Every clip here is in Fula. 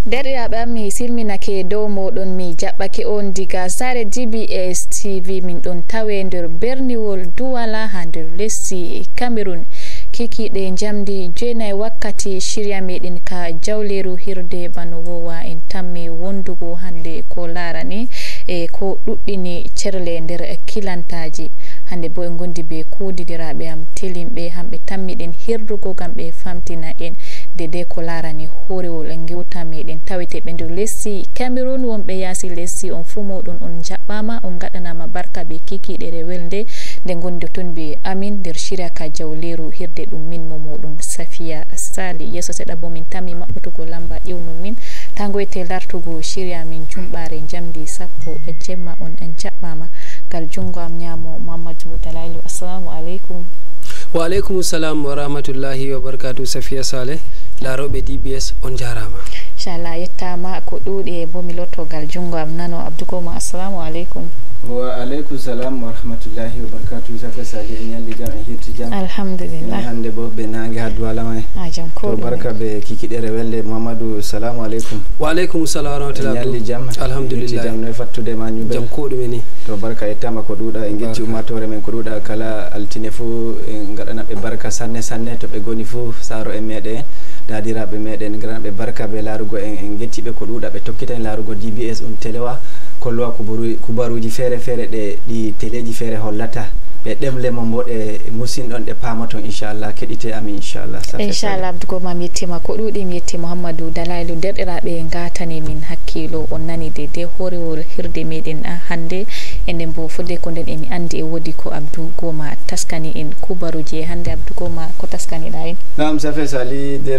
Derɗiraɓe am mi silminake dow moɗon mi jaɓɓake on diga sare DBS TV min ɗon tawe nder berniwol Douala ha nder lesdi Cameroon. Kikiɗe jamdi 9 wakkati shirya meɗen ka jawleru hirde bano wowa en tammi wondugo hande ko larani e ko ɗuɗɗini cerle nder kilantaji. Hande bo en gondi be kudidiraɓe am telimɓe hamɓe tammiɗen hirdugo gam ɓe famtina en dede ko larani horewol gewta meɗen taweteɓe nder lesdi Cameroon. Wonɓe yasi lesdi on fu moɗon on jaɓɓama on gaɗanama barka be kikiɗe rewelde nde gondi ton be amin nder shirya ka jawleru hirde ɗum min mo moɗon Safiya Sali. Yeso seɗa bo min tammi maɓɓutugo lamba ƴewnu min tangoyte lartugo shirya min jumɓare jamdi 10 jemma on en jaɓɓama gal jungo am nyamo Mamadou Dalailu. Assalamu alaikum. Wa alaikum salam wa rahmatullahi wa barakatuh. Safiya Saleh laroɓe DBS on jarama. Inshallah yettama ko ɗuɗi bo mi lottogal jungo am nano Abdoukoma. Assalamu alaikum. Wa alaikum salam wa rahmatullahi wa barakatuh. Safiya Saleh en yalli jam en hirti jam. Alhamdulillah. Hande bo be nangi ha Douala mai. Jam ko to barka be kikiɗere welde Mamadou. Assalamu alaikum. Wa alaikum salam wa rahmatullahi. Yalli jam. Alhamdulillah. Jam no fattude ma nyube. Jam ko ɗume ni. To barka ettama ko ɗuɗa en getti ummatore men ko ɗuɗa kala altine fu en gaɗana ɓe barka sanne sanne to ɓe goni fu saro e meɗen dadiraɓe meɗen gaɗana ɓe barka be larugo en gettiɓe ko ɗuɗa ɓe tokkita en larugo DBS telewa kollowa kubaruji fere fere ɗi teleji fere hollata ɓe ɗemle mo mboɗe musinɗon ɗe pamaton inchallah keɗite amin inchallah Abdoukoma mi yettima ko ɗuɗi mi yetti Mouhamadou Dalailu derɗiraɓe gatane min hakkilo on nani de horewol hirde meɗen hande enden bo fodde ko nden emi andi e wodi ko Abdoukoma taskani en kubaruji hande. Abdoukoma ko taskaniɗa en? Naam Safiya Sali nder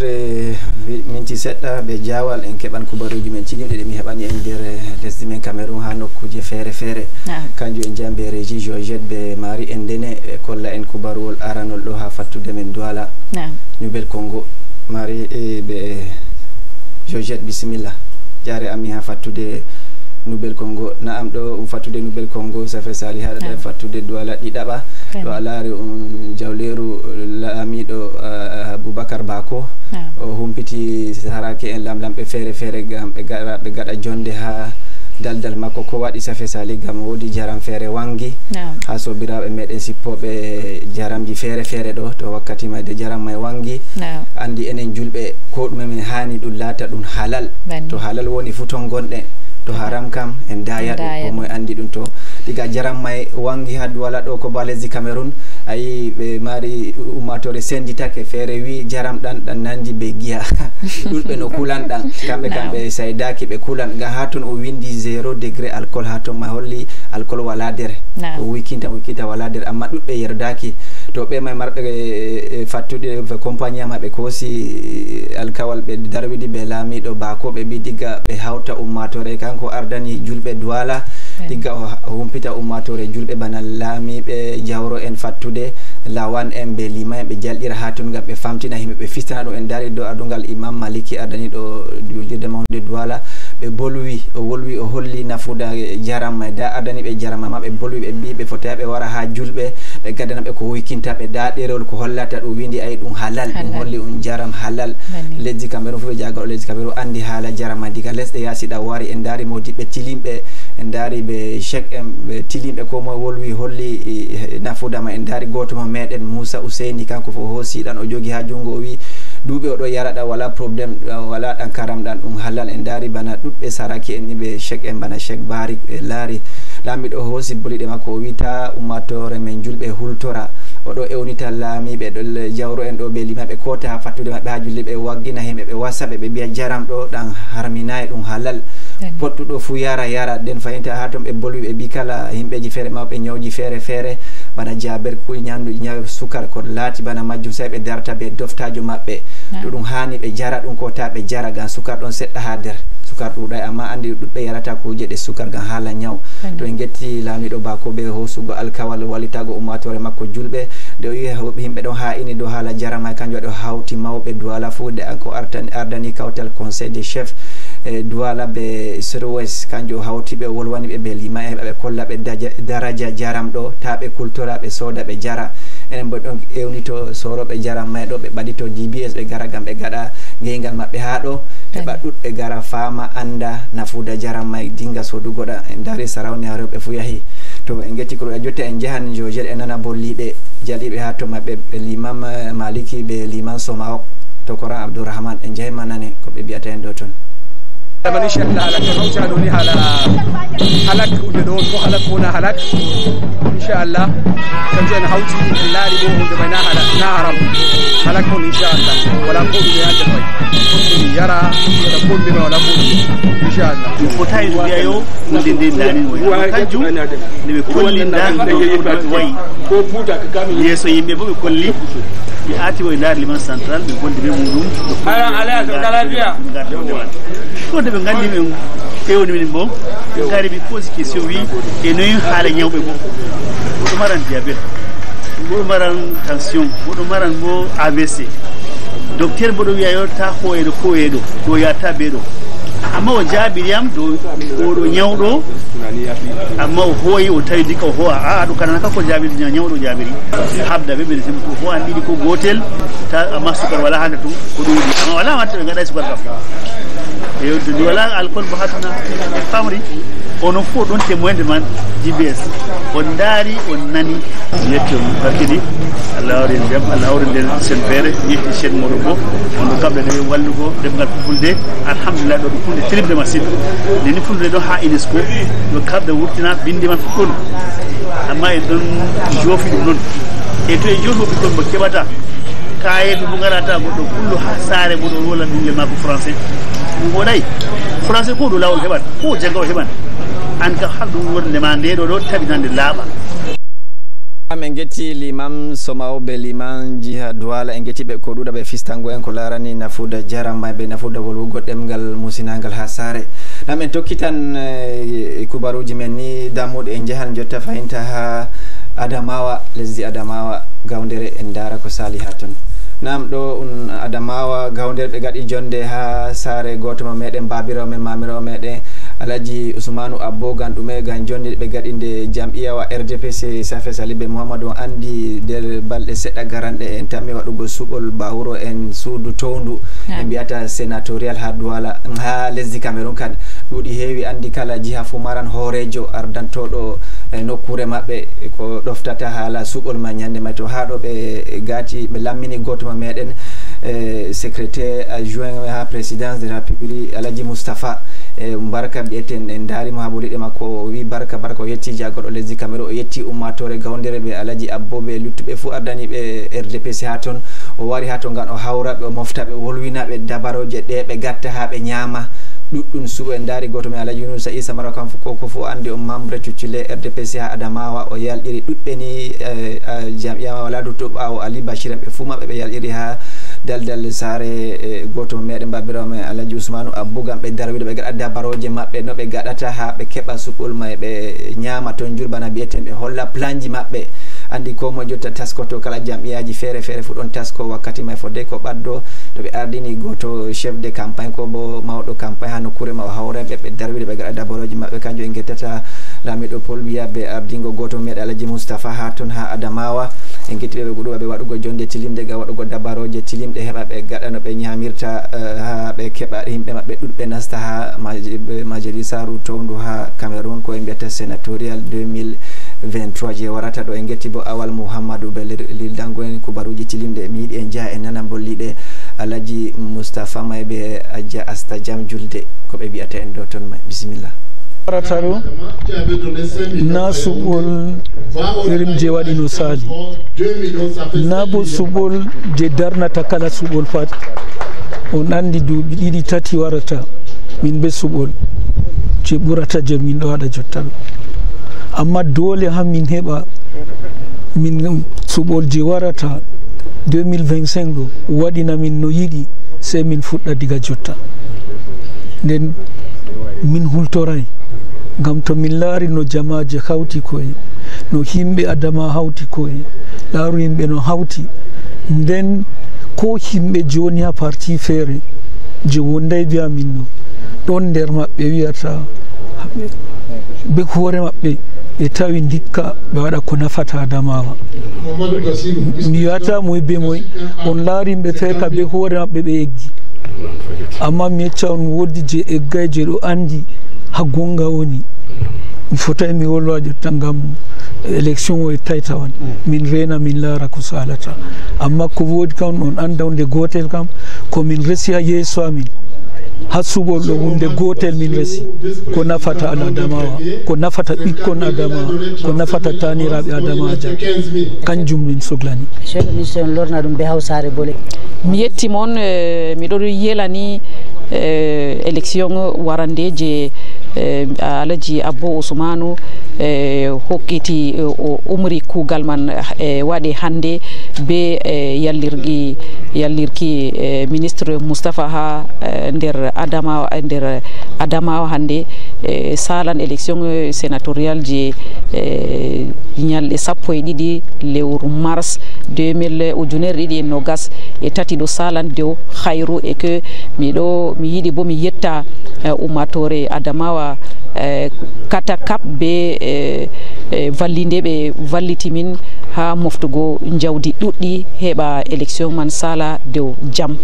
minti seɗɗa ɓe jawal en keɓan kubaruji men ciɗimɗe ɗe mi heɓani en nder lesdi men Cameroon ha nokkuje fere fere kanjum en jambe régie Georgette be Marie ndene e kolla en kubaruwol aranol ɗo ha fattude men Douala Nouvelle Congo. Marie be Georgette bisimilla jare ami ha fattude Nouvelle Congo. Naam ɗo fattude Nouvelle Congo Safiya Sali haɗaɗa fattude Douala ɗiɗaɓa ɗo a laari jawleru laamiɗo Aboubacar Bako o humpiti harake en lamlamɓe fere fere gam ɓe gaɗa jonde ha daldal makko ko waɗi Safiya Sali gam wodi jaram fere wangi ha sobiraɓe meɗen sippoɓe jaramji fere fere ɗo to wakkati mai de jaram mai wangi andi enen julɓe ko ɗume men hani ɗum laata ɗum halal to halal woni fu ton gonɗe to haram kam en daya ɗum ko moye andi ɗum to diga jaram mai wangi ha Douala ɗo ko ba lesdi Cameroon ayi ɓe mari ummatore senditake fere wi jaram ɗan nandi be giya ɗulɓe no kulan ɗan kamɓe saydaki ɓe kulan ga ha ton o windi 0 degré alcool ha ton ma holli alcool wala nder o wikinta wala nder amma ɗuɗɓe yerdaki to ɓe may marɓe fattude compagnie ma ɓe koosi alkawal ɓe darwidi ɓe laamiɗo Bako ɓe mbi digga ɓe hawta ummatore kanko ardani julɓe Douala digga o humpita ummatore julɓe bana laamiɓe Jawro en fattude Lawan en be Lima en ɓe jalɗira ha ton gam ɓe famtina himɓe ɓe fistana ɗum en dari dow adungal Imam Maliki ardani ɗo julirde mawde Douala ɓe bolwi o wolwi o holli nafuda jaram mai da ardani ɓe jaram ma ɓe bolwi ɓe mbi ɓe fotaya ɓe wara ha julɓe ɓe gaddana ɓe ko wikinta ɓe da ɗerewol ko hollata ɗum windi ayi ɗum halal ɗum holli jaram halal lesdi Cameroon fu ɓe jagal o lesdi Cameroon andi haala jaram ma diga lesɗe yasiɗa wari en dari modiɓɓe tilimɓe en dari ɓe chek en ɓe tilimɓe ko moye wolwi holli nafudama en dari goto mo meɗen Moussa Ouseyni kanko fo hoosiɗan o jogi ha jungo o wi duuɓe oɗo yaraɗa wala probléme wala ɗan karam ɗan ɗum halal en dari bana ɗuɗɓe saraki en ni ɓe chek en bana chek Bari ɓe laari laamiɗo hoosi boliɗe makko o wita ummatore men julɓe hultora oɗo ewnita laamiɓe ɗo Jawro en ɗo ɓe Lima ɓe kota ha fattude maɓɓe ha julli ɓe waggina himɓe ɓe wasaɓe ɓe mbiya jaram ɗo ɗan harminayi ɗum halal pottuɗo fu yara den fayinta ha ton ɓe bolwi ɓe mbi kala himɓeji fere mawɓe ñawji fere fere bana jaber ko ñaw sukar ko laati bana majjum sai ɓe darta ɓe doftajo maɓɓe to ɗum hani ɓe jara ɗum ko ta ɓe jara gam sukar ɗon seɗɗa ha nder sukar ɗuɗay amma andi ɗuɗɓe yarata kuje ɗe sukar gam haala ñaw to en getti laamiɗo Bako be hosugo alkawal wallitago ummatore makko julɓe nde o wi himɓe ɗon ha ini dow haala jarama kanjum waɗi o hawti mawɓe Douala fu de ko ardani kawtal conseil des chefs Douala be Soro-West kanjum hawti ɓe wolwani ɓe Lima e ɓe kolla ɓe daraja jaram ɗo ta ɓe kultora ɓe soda ɓe jara enen bo ɗon ewnito soroɓe jaram may ɗo ɓe ɓaɗito DBS ɓe gara gam ɓe gaɗa geygal maɓɓe ha ɗo heɓa ɗuɗɓe gara fama anda nafuda jaram may dinga sodugoɗa en dari sarawniya rewɓe fu yahi to en getti ko jotta en jahan jojet en nana bolliɗe jaliɓe ha to maɓɓe ɓe limam maliki ɓe liman somao to koran abdourahmane en jahi manane ko ɓe mbiyata en ɗo toon man inchallah ala to hawta ɗo ni haala halak hunde ɗo ko halak wona halak inchallah kanjum en hawti en laari ɗo hunde may na haram halak on inchallah wala ko ɗume ha nder may ɗum yara wala ko ɗume wala ko ɗume inchallah fotayi ɗum wiya yo hunde nde dani kanjum nde ɓe kollinda wayi yeeso yimɓe bo ɓe kolli ɓe aati o e ndaar liman central ɓe goldi ɓe muɗum ko nde ɓe nganndi men ƴewni min bo ɓe ngari ɓe posi question wi e noyi haala ñawɓe bo oɗo maran diabète oɗo maran tension oɗo maran bo AVC docteur bo ɗo wiya yo ta hoyeɗo foyeɗo ɗo yatta ɓeɗo amma o jaabiriyam do oɗo ñawɗo amma o hooyi o tawi dikka o howa a ɗo kanana kako jaabiri ñawɗo jaabiri habda ɓe ɓene simi ko howan ɗiɗi ko gotel ta amma sukar wala hande tum ko ɗum amma wala watta ɓe gaɗa sukar kam e wala alcool bo hatana en famri onon fof ɗon témoinde man JBS on daari on nani yetti on hakkidi allah wari ndem allah hawri nden sen feere yetti chaine moɗo bo on ɗo kamɓe ɗe wallugo defgal fulfulde alhamdulillah ɗo ɗum hunde trimde masine ndeni fulfulde ɗo ha UNESCO ɗo kamɓe wurtina bindi man fof ɗon amma en ɗon joofi ɗum noon e to e joofi ɓikkon mo keɓata kayeto mo garata goɗɗo kullo ha saare moɗo wola ɓinguel makko français ɗum woɗay français ko ɗo lawol heɓat ko jagga o heɓan an kam har ɗum wondema ndeɗo ɗo tabitande laaɓa en getti l'imam somao be liman jiha douala en getti ɓe ko ɗuɗa ɓe fistango en ko larani nafuda jaram ɓe nafuda wolwugo ɗemgal musinagal ha saare nam en tokkitan kubaruji men ni dammuɗo en jahan jotta fayinta ha adamawa lesdi adamawa gawdere en dara ko sali ha ton nam ɗo adamawa gawdere ɓe gaɗi jonde ha saare goto ma meɗen babirawo men mamirawo meɗen alaji ousmanu abbo gan ɗume gan jonde ɓe gaɗinde jam'iyawa RDPC safe salibe mouhamadou andi nder balɗe seɗɗa garanɗe en tammi waɗugo suɓol bawuro en suudu towndu en mbiyata sénatorial ha douala ha lesdi cameron kan ɗuuɗi heewi andi kala jiha fo maran hoorejo ardantoɗo nokkure maɓɓe ko ɗoftata haala suɓol ma ñande may to ha ɗo ɓe gati ɓe lammini goto ma meɗen secrétaire adjoint ha présidence de la république alaji moustapha barka mbiyeten en darimo ha ɓoliɗe makko o wi barka o yetti jagoɗo lesdi cameron o yetti ummatore gawdere ɓe alaji abbo ɓe luttuɓe fo ardaniɓe RDPC ha toon o wari ha to gan o hawra ɓe o mofta ɓe wolwinaɓe dabaroje ɗe ɓe gatta ha ɓe ñaama ɗuɗɗum suɓo en daari goto men alaji yunusa isa mara kam ko fo andi o membre titulaire RDPC ha adamawa o yalɗiri ɗuɗɓe ni jam'iya wala dutto ɓawo ali bachir en ɓe fuu maɓɓe ɓe yalɗiri ha daldal saare goto meɗen babirawo men alaji ousmanu abbo gam ɓe dara wiɗo ɓe gaɗa dabaroje maɓɓe no ɓe gaɗata ha ɓe keɓa suɓol may ɓe ñaama toon jurbana mbiyeten ɓe holla planji maɓɓe andi ko mo jotta taskoto kala jam'iyaji feere feere fu ɗon tasko wakkati may fodde ko ɓaddo to ɓe ardini goto chef de campagne ko bo mawɗo campagne ha nokkure ma o hawreɓe ɓe darwiɗe ɓe gaɗa dabaroji maɓɓe kanjum en guettata lamiɗo Paul Biya ɓe ardingo goto meɗe alaji Moustapha ha toon ha Adamawa en guettiɓe ɓe ɓuɗuɓe ɓe waɗugo jonde tilimde ga waɗugo dabaroje tilimɗe heɓa ɓe gaɗa no ɓe ñamirta ha ɓe keɓa yimɓe maɓɓe ɗuɗɓe nasta ha majalisaru towndu ha Cameroun ko en mbiyata sénatorial 2023 je warata ɗo en getti bo awal Mouhamadou be lildango en kubaruji tilimɗe mi yiɗi en jaa en nana bolliɗe alaji Moustapha may ɓe Adja Asta Jam Julde ko ɓe mbiyata en ɗo toon may bisimillah. warata ɗo na suɓol irim je waɗino sali na bo suɓol je darnata kala suɓol pat on andi duuɓi ɗiɗi tati warata min be suɓol je ɓurata je min ɗo waɗa jotta ɗo amma dole ha min heɓa min suɓol je warata 2025 ɗo waɗina min no yiɗi sei min fuɗɗa diga jotta nden min hultoray gam to min laari no jamaje hawti koye no himɓe adama hawti koye laaru yimɓe no hawti nden ko himɓe joni ha parti feere je wonday biya min no ɗon nder maɓɓe wiyata be hoore maɓɓe ɓe tawi dikka ɓe waɗa ko nafata adamawa mi wiyata moye be moye on laari yimɓe feere ka be hoore maɓɓe ɓe eggi amma mi yecca on wodi je eggay je ɗo andi ha gonga woni mi fotai mi wolwa jotta ngam élection o e taytawan min rena min laara ko salata amma ko wodi kam on anda hunde gotel kam ko min resi ha yeeso amin ha suɓol ɗo hunde gotel min resi ko nafata al adamawa ko nafata ɓikkon adamawa ko nafata taniraɓe adamaja kanjum min sohlani mission lorna ɗum be hawsare bole mi yetti moon miɗo yelani élection warande je alaji abbo ousmanu hokkiti umri kugal man waɗe hande be yallirki ministre Moustapha ha nder adamawa hande salan élection sénatorial je ñalɗe 12 lewru mars 2023 e tati ɗo salan dow hayru e que mi yiɗi bo mi yetta ummatore adamawa kata kap be vallinde ɓe valliti min ha moftugo jawdi ɗuɗɗi heɓa élection man sala dow jam.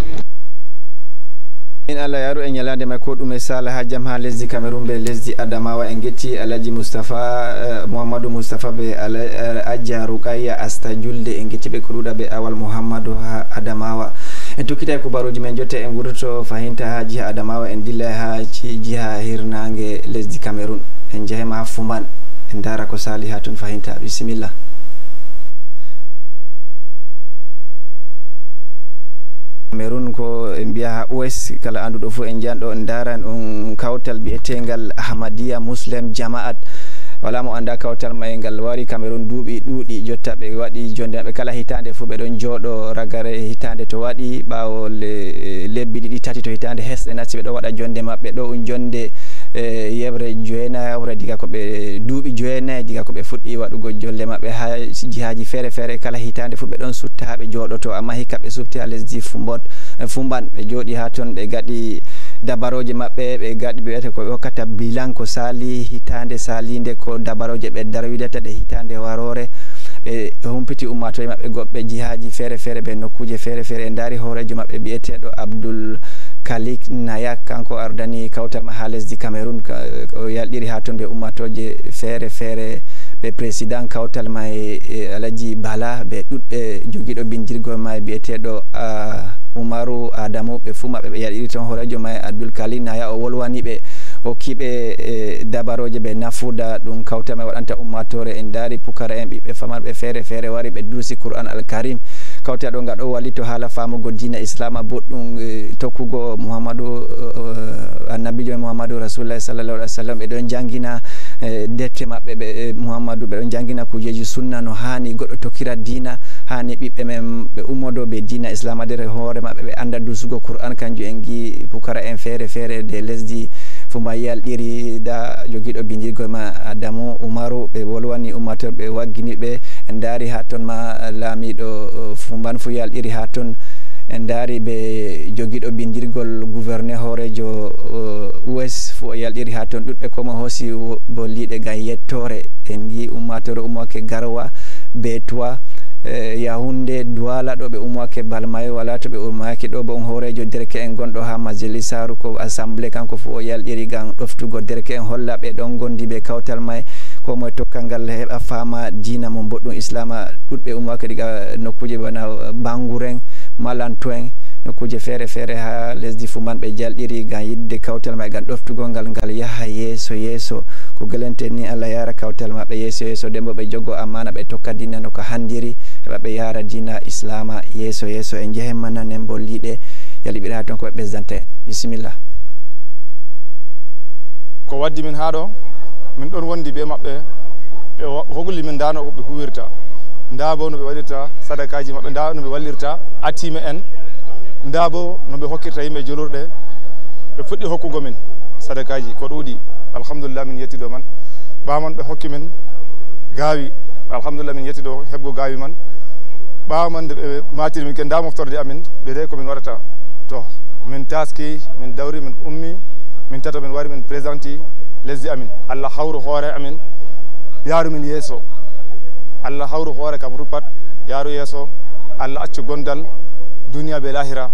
in Allah yaru en ñalande may ko ɗume sala ha jam ha lesdi Cameroun be lesdi Adamawa en getti Alaji Moustapha Mouhamadou Moustapha be Adja Rukaya Asta Julde en getti ɓe ko ɗuɗa be awal Mouhamadou ha Adamawa en tokkitay kubaruji men jotta en wurto fahinta ha jiha Adamawa en dilla ha jiha hirnange lesdi Cameroun en jahema ha Fumban en dara ko sali ha ton fahinta bisimillah. Cameroun ko mbiya ha US kala anduɗo fu en janɗo en daran on kawtal bi'etengal Ahmadiyya Muslim Jama'at wala mo anda kawtal may ngal wari Cameroun duuɓi ɗuuɗi jotta ɓe waɗi jonde maɓɓe kala hitande fu ɓe ɗon jooɗo ragare hitande to waɗi ɓawo lebbi ɗiɗi tati to hitande hesɗe nasti ɓe ɗo waɗa jonde maɓɓe ɗo jonde yebre joyena diga ko ɓe duuɓi joyena diga ko ɓe fuɗɗi waɗugo jolle maɓɓe ha jihaji feere feere kala hitande fu ɓe ɗon sutta ha ɓe jooɗoto amma hikka ɓe subti ha lesdi Fumban ɓe jooɗi ha ton ɓe gaɗi dabaroje maɓɓe ɓe gaɗi ɓe wiyata ko ɓe hokkata bilan ko sali hitande salinde ko dabaroje ɓe darwidata ɗe hitande warore ɓe humpiti ummatore maɓɓe goɓɓe jihaji feere feere ɓe nokkuje feere feere en daari hoorejo maɓɓe biyeteɗo Abdoul Kalik Nayak kanko ardani kawtal ha lesdi Cameroun o yalɗiri ha ton ɓe ummatoje feere feere ɓe président kawtal may Alaji Bala ɓe ɗuɗɓe jogiiɗo bindirgol may biyeteɗo Umaru Adamu ɓe fuu maɓɓe ɓe yaɗiri ton hoorejo may Abdoul Kalik Naya o wolwani ɓe hokkiɓe dabaroje ɓe nafuda ɗum kawtal may waɗanta ummatore en daari pukara en ɓiɓɓe famarɓe feere feere wari ɓe dursi Qur'an al-Karim kawta ɗo nga ɗo wallito haala famugo dina islama boɗɗum tokkugo Muhammadu annabijo Muhammadu Rasulullah sallallahu alaihi wasallam ɓe ɗon jangina defte maɓɓe ɓe Muhammadu ɓe ɗon jangina kujeji sunna no hani goɗɗo tokkira dina hani ɓiɓɓe men ɓe ummodo be dina islama nder hoore maɓɓe ɓe anda dusugo Qur'an kanjum en gi pukara en feere feere de lesdi Fumba yalɗiri da jogiiɗo bindirgol ma Adamu Umaru ɓe wolwani ummator ɓe waggini ɓe en daari ha ton ma laamiɗo Fumban fu yalɗiri ha ton en daari ɓe jogiiɗo bindirgol gouverneur hoorejo US fu o yalɗiri ha ton ɗuɗɓe komo hoosi bolliɗe gam yettore en gi ummatore ummake Garwa Betuwa Yahounde Douala ɗo ɓe ummake Balmayo wala to ɓe ummaki ɗo bo on hoorejo derke en gonɗo ha majalisaru ko assemblé kanko fu o yalɗiri gam ɗoftugo derke en holla ɓe ɗon gondi ɓe kawtal may ko moye tokkal ngal heɓa fama dina mo boɗɗum islama ɗuɗɓe ummake diga nokkuje bana Banguren Malantoen nokkuje feere feere ha lesdi Fumban ɓe jalɗiri gam yidde kawtal may gam ɗoftugol ngal yaha yeeso ko gelente ni Allah yara kawtal maɓɓe yeeso dembo ɓe jogo amana ɓe tokka dina no ko handiri heɓa ɓe yara dina islama yeeso en jehen nanen bolliɗe yaliɓira ha ton ko ɓe ɓesdanta en bisimillah. ko waddi min ha ɗo min ɗon wondi be maɓɓe ɓe hogli min dano ɓe huwirta nda bo no ɓe waɗirta sadakaji maɓɓe nda no ɓe wallirta atime en nda bo no ɓe hokkirta yimɓe julurɗe ɓe fuɗɗi hokkugo min sadakaji ko ɗuuɗi alhamdulillah min yetti ɗo man ɓaman ɓe hokki min gaawi alhamdulillah min yetti ɗo heɓgo gaawi man ɓaman nde ɓe matiri min ke nda moftorde amin ɓe de komin waɗata to min taski min dawri min ummi min tato min wari min présenti lesdi amin Allah hawru hoore amin yaaru min yeeso Allah hawru hoore kam rupat yaaru yeeso Allah accu gondal duniya be lahira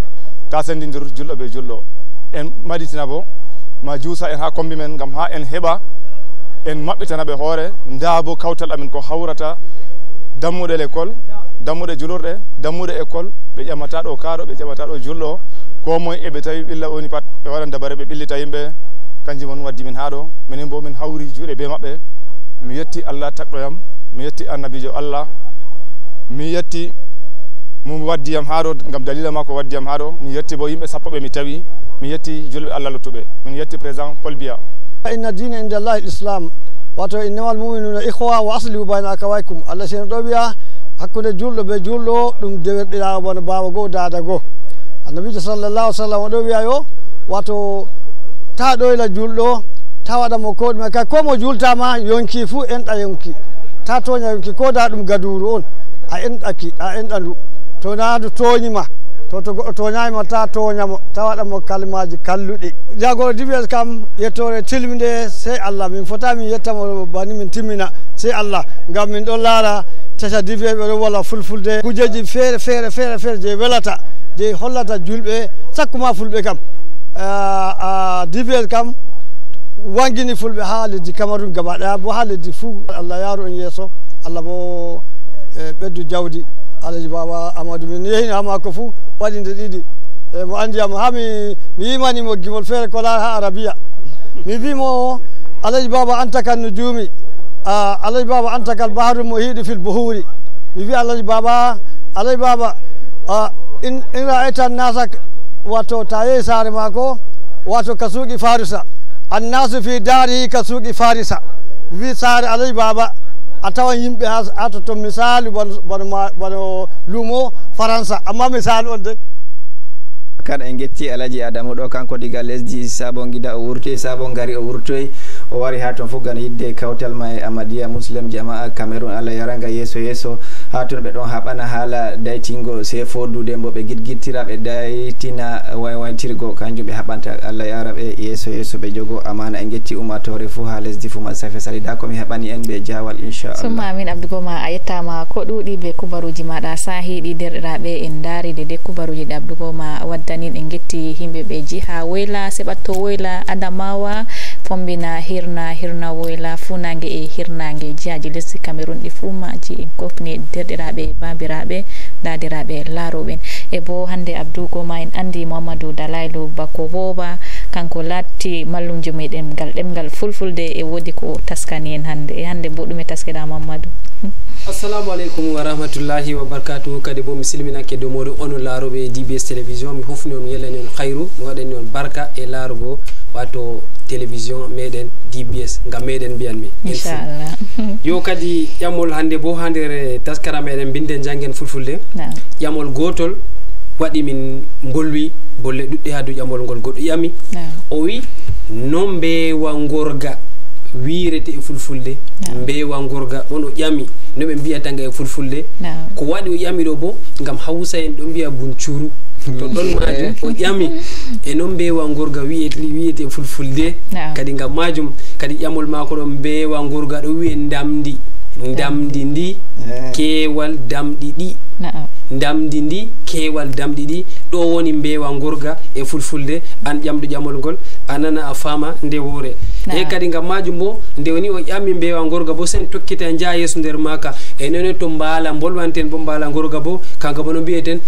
ta sendidir julɗo be julɗo en maditina bo ma juusa en ha kombi men ngam ha en heɓa en maɓɓitana ɓe hoore nda bo kawtal amin ko hawrata dammuɗe l'école dammuɗe julurɗe dammuɗe école ɓe ƴamata ɗo kaaɗo ɓe ƴamata ɗo julɗo ko moye eɓe tawi ɓilla woni pat ɓe waɗan dabare ɓe ɓillita yimɓe kanjum on waddi min ha ɗo minen bo min hawri juuɗe be maɓɓe mi yetti Allah takɗoyam mi yetti annabijo Allah mi yetti mo waddiyam ha ɗo ngam dalila makko waddiyam ha ɗo mi yetti bo yimɓe sappo ɓe mi tawi mi yetti julɓe Allah luttuɓe min yetti président Paul Biya. inna dina inda Allah islam wato innamal mu'minuna ikhwa wa aslihu bayna akawaykum Allah seno ɗo wiya hakkude julɗo be julɗo ɗum dewerɗirawo bono baba goo dada goo annabijo sallallahu alaihi wasallam oɗo wiya yo wato ta ɗoyla julɗo ta waɗamo ko ɗume kay ko mo jultama yonki fuu enɗa yonki ta toña yonki ko da ɗum gaduru on a enɗaki a enɗa ndu to na ndu toñima to goɗɗo toñayima ta toñamo ta waɗamo kalmaji kalluɗi jagoro DBS kam yettore tilmide sey Allah min fota min yettamo bani min timmina sey Allah ngam min ɗon laara tata DBS ɓe ɗon walla fulfulde kujeji feere je welata je hollata julɓe sakkuma fulɓe kam DBS kam wangini fulɓe ha leddi Cameroun gaba ɗaya bo ha leddi fuu Allah yaaru en yeeso Allah bo ɓeddu jawdi Alaji Baba Amadou min yehini ha mako fuu waɗi nde ɗiɗi mo andiyam ha mi yimanimo gimol feere ko la ha arabiya mi wimo Alaji Baba anta kan nujumi Alaji Baba anta kal bahru muhidu fil buhuri mi wi Alaji Baba in ra'ayta nasa wato ta yehi saare mako wato ka suuqi farisa annasu fi darihi ka suuqi farisa mi wi saare Alaji Baba a tawan yimɓe ha to misali bono lumo faransa amma misali on de kada en getti Alaji Adamu ɗo kanko diga lesdi Sabon Gida o wurtoy Sabon Gari o wurtoy o wari ha ton fof gana yidde kawtal ma e Ahmadiyya Muslim Jama'a Cameroun Allah yaranga yeeso ha ton ɓe ɗon haɓana haala daytingo se fodude mbo ɓe guitguittira ɓe daytina waytirgo kanjum ɓe haɓanta Allah yara ɓe yeeso ɓe jogo amana en getti ummatore fuu ha lesdi fuu man safe salida komi heɓani en ɓe jawal inchallah summa amin Abdougoma a yettama ko ɗuɗi be kubaruji maɗa sahiɗi derɗiraɓe en daari de kubaruji ɗi Abdougoma waddanin en getti himɓe ɓe jiha Woyla Seɓatto Woyla Adamawa Fombina Hirna Woyla Funange e Hirnange jihaji lesdi Cameroun ɗi fuu maji en kofni derɗiraɓe babiraɓe dadiraɓe laaroɓen e bo hande Abdougoma en andi Mamadou Dalaylo Bako Boba kanko latti mallumjo meɗen ngal ɗemgal fulfulde e wodi ko taskani en hande bo ɗume taskeɗa Mamadou assalamu aleykum wa rahmatullahi wa barakatuh kadi bo mi silminake dow moɗo on laaroɓe DBS télévision mi hofni on yelani on hayru mi waɗani on barka e laarugo wato télévision meɗen DBS ngam meɗen mbiyanmi inchallah yo kadi ƴamol hande bo ha nder taskara meɗen binden janggen fulfulde ƴamol gotol waɗi min bolwi bolle ɗuɗɗe ha dow ƴamol ngol goɗɗo ƴami o wi non mbewa gorga wirete e fulfulde mbewa gorga on o ƴami no ɓe mbiyatanga e fulfulde ko waɗi o ƴami ɗo bo ngam hawsa en ɗo mbiya buncuru to ɗon majum o ƴami e noon mbewa gorga wiyete e fulfulde kadi ngam majum kadi ƴamol mako ɗo mbewa gorga ɗo wiye ndamdi ndi keewal damɗi ɗi ndamdi ndi keewal damɗi ɗi ɗo woni mbewa gorga e fulfulde an ƴamɗo ƴamol ngol a nana a faama nde woore e kadi ngam majum bo nde woni o ƴammi mbewa gorga bo sen tokkita jaa yeeso nder maka e none to mbaala bolwanten bo mbaala gorga bo kanka bo no mbiyeten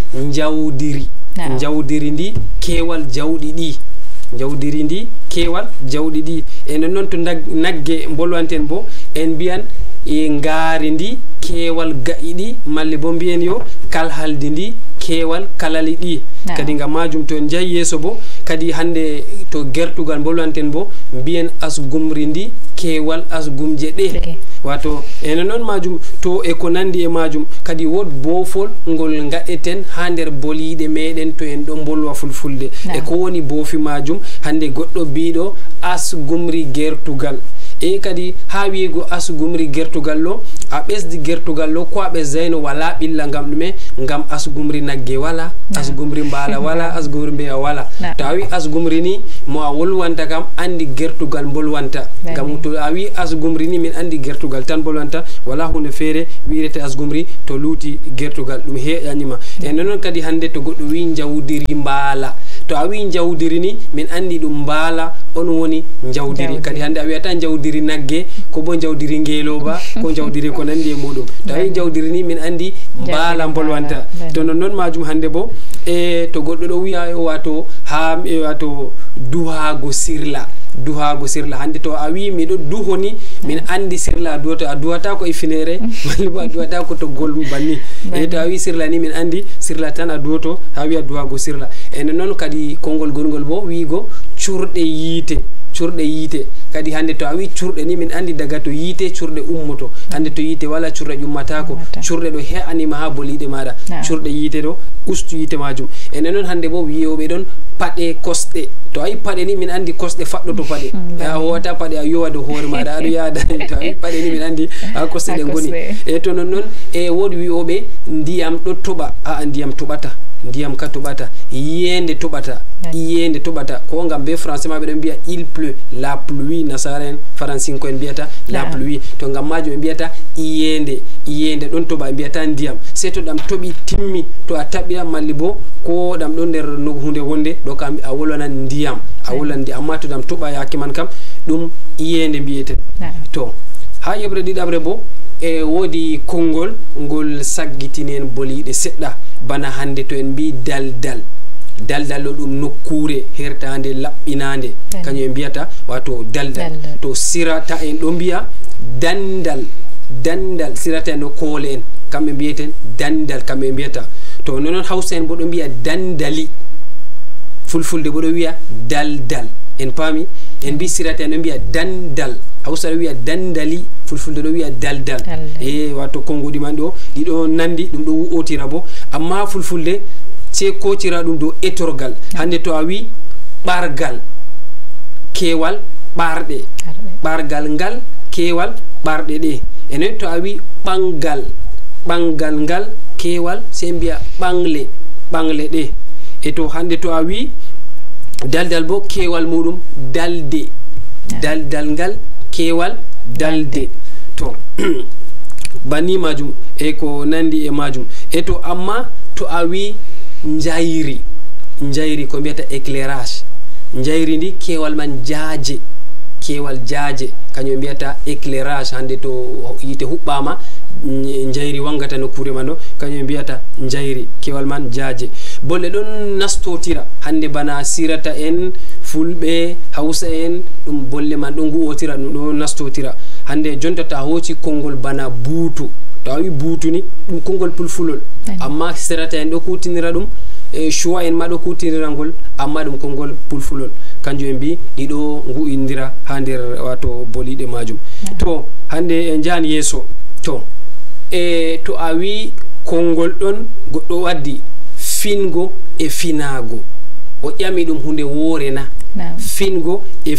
jawdiri ndi keewal jawɗi ɗi jawdiri ndi keewal jawɗi ɗi e non to nagge bolwanten bo en mbiyan e ngaari ndi keewal ga'i ɗi malli bo mbiyen yo kalhaldi ndi keewal kalali ɗi kadi ngam majum to en jahi yeeso bo kadi hande to gertugal bolwanten bo mbiyen asgumri ndi keewal asgumje ɗe wato ene noon majum to e ko nandi e majum kadi wod boofol ngol gaɗeten ha nder boliɗe meɗen to en ɗon bolwa fulfulde e ko woni boofi majum hande goɗɗo biɗo asgumri gertugal e kadi ha wiigo asgumri gertugal ɗo a ɓesdi gertugal ɗo ko a ɓesdayno wala ɓilla ngam ɗume ngam asgumri nagge wala asgumri mbala wala asgumri mbeya wala to a wi asgumri ni mo a wolwanta kam andi gertugal bolwanta ngam to a wi asgumri ni min andi gertugal tan bolwanta wala hunde feere wirete asgumri to luuti gertugal ɗum heƴanima e noon kadi hande to goɗɗo wi jawdiri mbala to a wi jawdiri ni min andi ɗum mbala on woni jawdiri kadi hande a wiyata jawdiri nagge ko bo jawdiri ngeloba ko jawdiri ko nandi e muɗum to a wi jawdiri ni min andi mbala bolwanta to non majum hande bo e to goɗɗo ɗo wiya wato ha wato duhago sirla hande to a wi miɗo duho ni min andi sirla duwato a duwata ko e finere malbo a duwata ko to golum banni e to a wi sirla ni min andi sirla tan a duwoto ha wiya duhago sirla ene noon kadi konngol gongol bo wiigo curɗe yiite kadi hande to a wi curɗe ni min andi daga to yiite curɗe ummoto hande to yiite wala curɗe ƴummatako curɗe ɗo he'anima ha boliɗe maɗa curɗe yiite ɗo ustu yiite majum ene noon hande bo wiyoɓe ɗon paɗe kosɗe to a yi paɗe ni min andi kosɗe faɗɗoto paɗe a howata paɗe a yowa dow hoore maɗa aɗo yaada to a wi paɗe ni min andi ha kosɗe ɗe goni e to non e woodi wiyoɓe ndiyam ɗo toɓa ndiyam toɓata ndiyam ka toɓata yiyende toɓata ko ngam be français ma ɓeɗon mbiya il pleut la pluie nasara en faransinko en mbiyata la pluie to ngam majum ɓe mbiyata yiyende ɗon toɓa ɓe mbiyata ndiyam se to ɗam toɓi timmi to a taɓɓiɗam malli bo ko ɗam ɗon nder no hunde wonde ɗo kam a wolwanan ndiyam a wolwan ndiyam amma to ɗam toɓa yake man kam ɗum yiyende mbiyeten to ha yeɓre ɗiɗaɓre bo e woodi konngol ngol saggitini en boliɗe seɗɗa bana hande to en mbi daldal ɗo ɗum nokkure hertande laɓɓinande kañum en mbiyata wato daldal to sirata en ɗo mbiya dandal sirata en ɗo koole en kamɓe mbiyeten dandal kamɓe mbiyata to nonon hausa en bo ɗo mbiya dandali fulfulde bo ɗo wiya daldal en paami en mbi sirata en ɗo mbiya dandal hausa ɗo wiya dandali fulfulde ɗo wiya daldal e wato konngudi man ɗo ɗiɗo nandi ɗum ɗo wu'otira bo amma fulfulde se kocira ɗum dow etorgal hande to a wi ɓargal kewal ɓarɗe ɓargal ngal kewal ɓarɗe ɗe enen to a wi ɓangal ngal kewal se mbiya ɓangle ɗe e to hande to a wi daldal bo kewal muɗum dalde daldal ngal kewal dalde to banni majum e ko nandi e majum e to amma to a wi njayri ko mbiyata éclairage njayri ndi kewal man kewal jaaje kañum mbiyata éclairage hande to yite huɓɓama njayri wangata nokkure man ɗo kañum mbiyata njayri kewal man jaaje bolle ɗon nastotira hande bana sirata en fulɓe hausa en ɗum bolle man ɗo nguwotira ɗum ɗo nastotira hande jonta ta hooci konngol bana buutu to a wi buutu ni ɗum konngol pulfulol amma sirata en ɗo kutinira ɗum choix en ma ɗo kutinira ngol amma ɗum konngol pulfulol kanjum en mbi ɗiɗo ngu'indira ha nder wato boliɗe majum to hande en jahan yeeso to to a wi konngol ɗon goɗɗo waddi fingo e finago o ƴami ɗum hunde woore na fingo e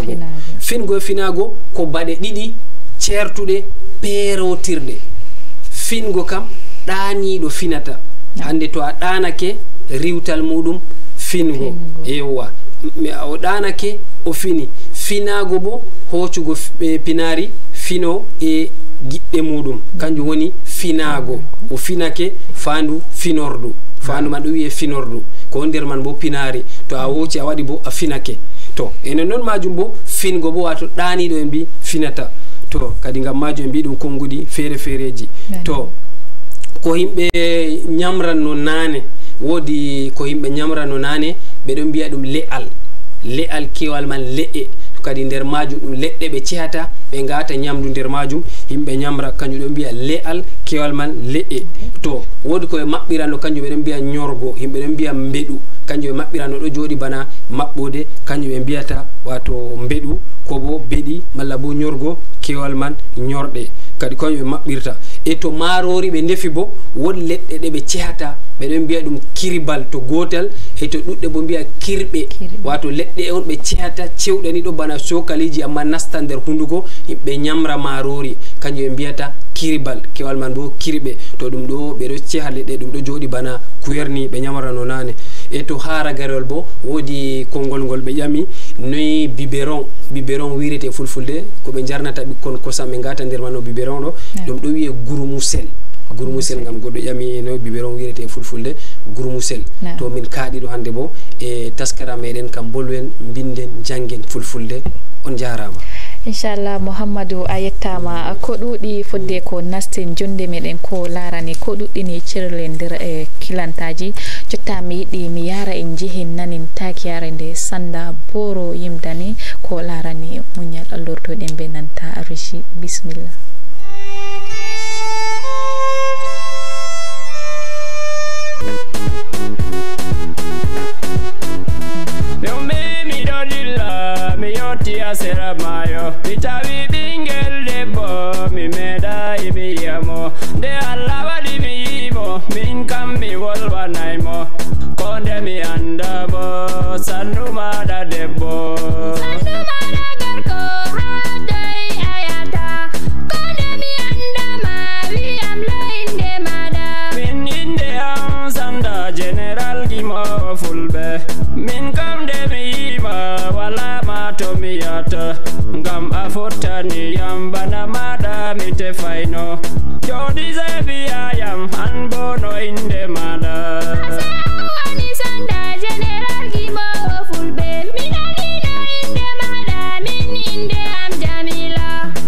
finago ko baɗe ɗiɗi certuɗe peerotirɗe fingo kam ɗaniɗo finata hande to a ɗanake riwtal muɗum fingo yewwa o ɗanake o fini finago bo hoccugo pinari fino e giɗɗe muɗum kanjum woni finago o finake fandu finordu fandu man ɗo wiye finordu ko nder man bo pinari to a hocci a waɗi bo a finake to enen noon majum bo fingo bo wato ɗaniɗo en mbi finata to kadi ngam majum en mbi ɗum konngudi fereji to ko yimɓe ñamranno nane woodi ko yimɓe ñamranno nane ɓeɗon mbiya ɗum le'al kewal man le'e kadi nder majum ɗum leɗɗe ɓe cehata ɓe ngata ñamdu nder majum yimɓe ñamra kanjum ɗo mbiya le'al kewal man le'e to woodi koɓe maɓɓirano kanjum ɓeɗon mbiya ñorgo yimɓe ɗon mbiya mbeɗu kanjum ɓe maɓɓirano ɗo jooɗi bana maɓɓode kanjum ɓe mbiyata wato mbeɗu ko bo beɗi malla bo ñorgo kewal man ñorɗe kadi kanjum ɓe maɓɓirta e to marori ɓe ndefi bo won leɗɗe ɗe ɓe cehata ɓeɗon mbiya ɗum kiribal to gotal e to ɗuɗɗe bo mbiya kirɓe wato leɗɗe on ɓe cehata cewɗani ɗo bana cokaliji amma nasta nder hunduko yimɓe ñamra marori kanjum ɓe mbiyata kiribal kewal man bo kirbe to dum do be do cehale de dum do jodi bana kuyerni be nyamarano nane e to hara garol bo wodi kongol gol be yami noy biberon wirete fulfulde ko be jarnata bikkon kosam be ngata der mano biberon do dum do wiye gurumusel ngam goddo yami no biberon wirete fulfulde gurumusel to min kaadi do hande bo e taskara meden kam bolwen binden jangen fulfulde on jarama inshallah Muhammadu ayettama ko dudi fodde ko nasten jonde meden ko larani ko dudi ni cirle nder e kilantaji jotta mi yidi mi yara en jihin nanin taki yarende sanda boro yimdani ko larani munyal allorto den be nanta arishi bismillah mi yoti asera mayo bitawi bingel debbo mi meda mi yamo de alla wadi mi yimo min kam mi wolwanaymo konde mi anda bo sandu mada debbo gorko haday ayata konde mi anda ma wi am lo inde mada min inde am sanda general gimo fulbe min kam de mi yima wala to mi yata ngam afotani yambana mada mi te faino jodi zebi ayam an bono inde mada ani sanda general gimo fulbe minani no inde mada min inde am jamila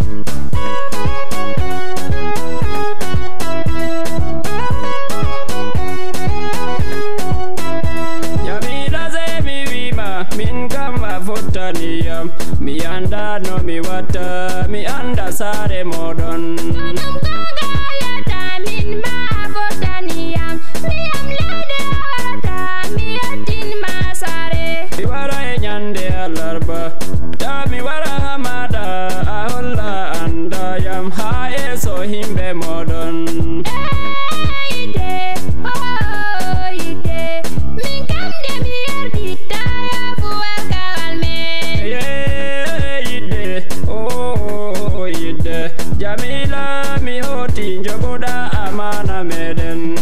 min kam afotaniyam mi anda no mi wata mi anda sare modon min ma afotaniyam mi am lede wata mi atin ma sare mi wara e nyande alarba ta mi wara hamada aholla andayam ha eso himbe modon Jamila mi hoti njogoda amana meden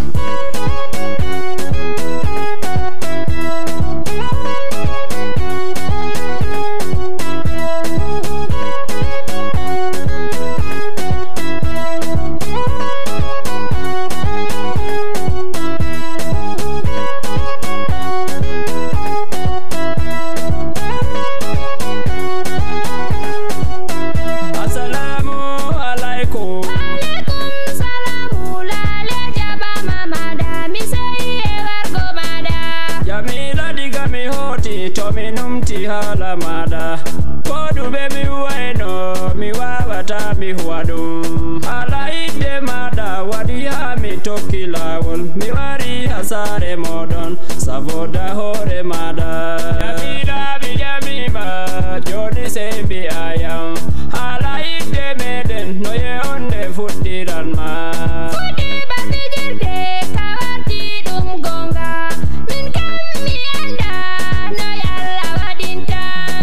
hala mada kodu be mi wayno mi wawata mi huwadum ala ide mada wadi ha mi tokki lawol mi wari hasare modon savoda hore mada jamila bi jamima jodi sembi ayam ala ide meden no ye onde fuddiran ma fuddi bande jirde kawati dum gonga min kam mi anda no yalla wadintam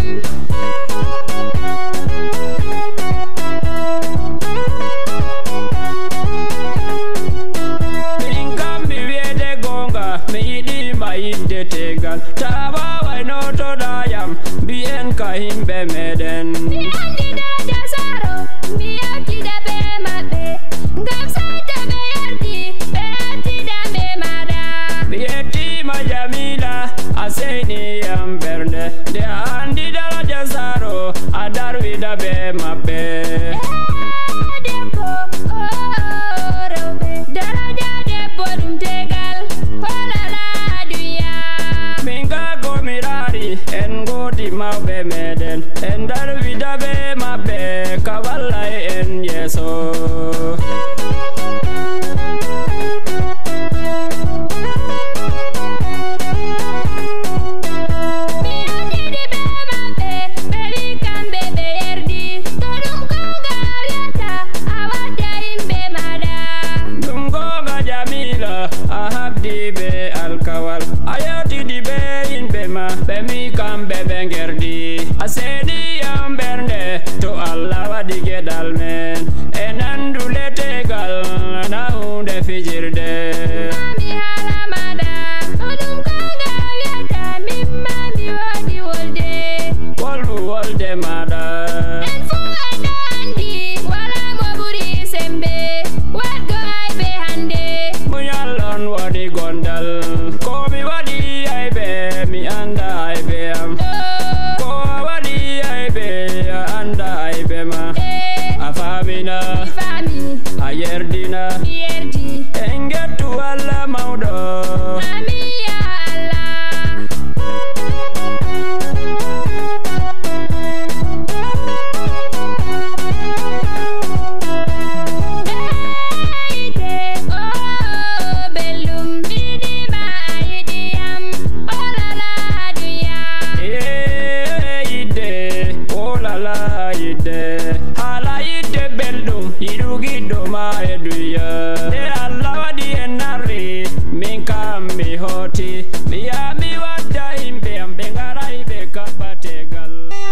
min kam mi wiede gonga mi yidi ma yidde tegal tawa wayno to dayam bien ka himbe meden mi andi da saro mi akida be mabbe ngam saita be yardi be atida be mada mi yetti ma jamila aseni yam bernde de andi da saro adarwi da be mabbe debbo rewbe daraja debbo dum tegal holala duya min ga go mirari en godi mawbe meden en darwi da be mabbe kawalla en yeso be alkawal ayati di be in be ma be mi kam be bengerdi asedi am bernde to Allah wadi gedal men enandule fijirde mami hala mada odum konga wiata mimma mi wadi wolde wolde mada en fu anda andi wala mo buri sembe wadgo aybe hande munyallon wadi gondal ko mi wadi aybe mi anda aybe am ko wadi aybe anda aybe ma afamina a yerdina engetu alla mawdo ami ya Allah beide oh belum bidi ma idiyam oh la la dunya ide oh la la ide hala ide belum idugido ma eduya e Allah wadi enare min kam mi hoti mi ya mi wadda himbe ambe ngarai be kapategal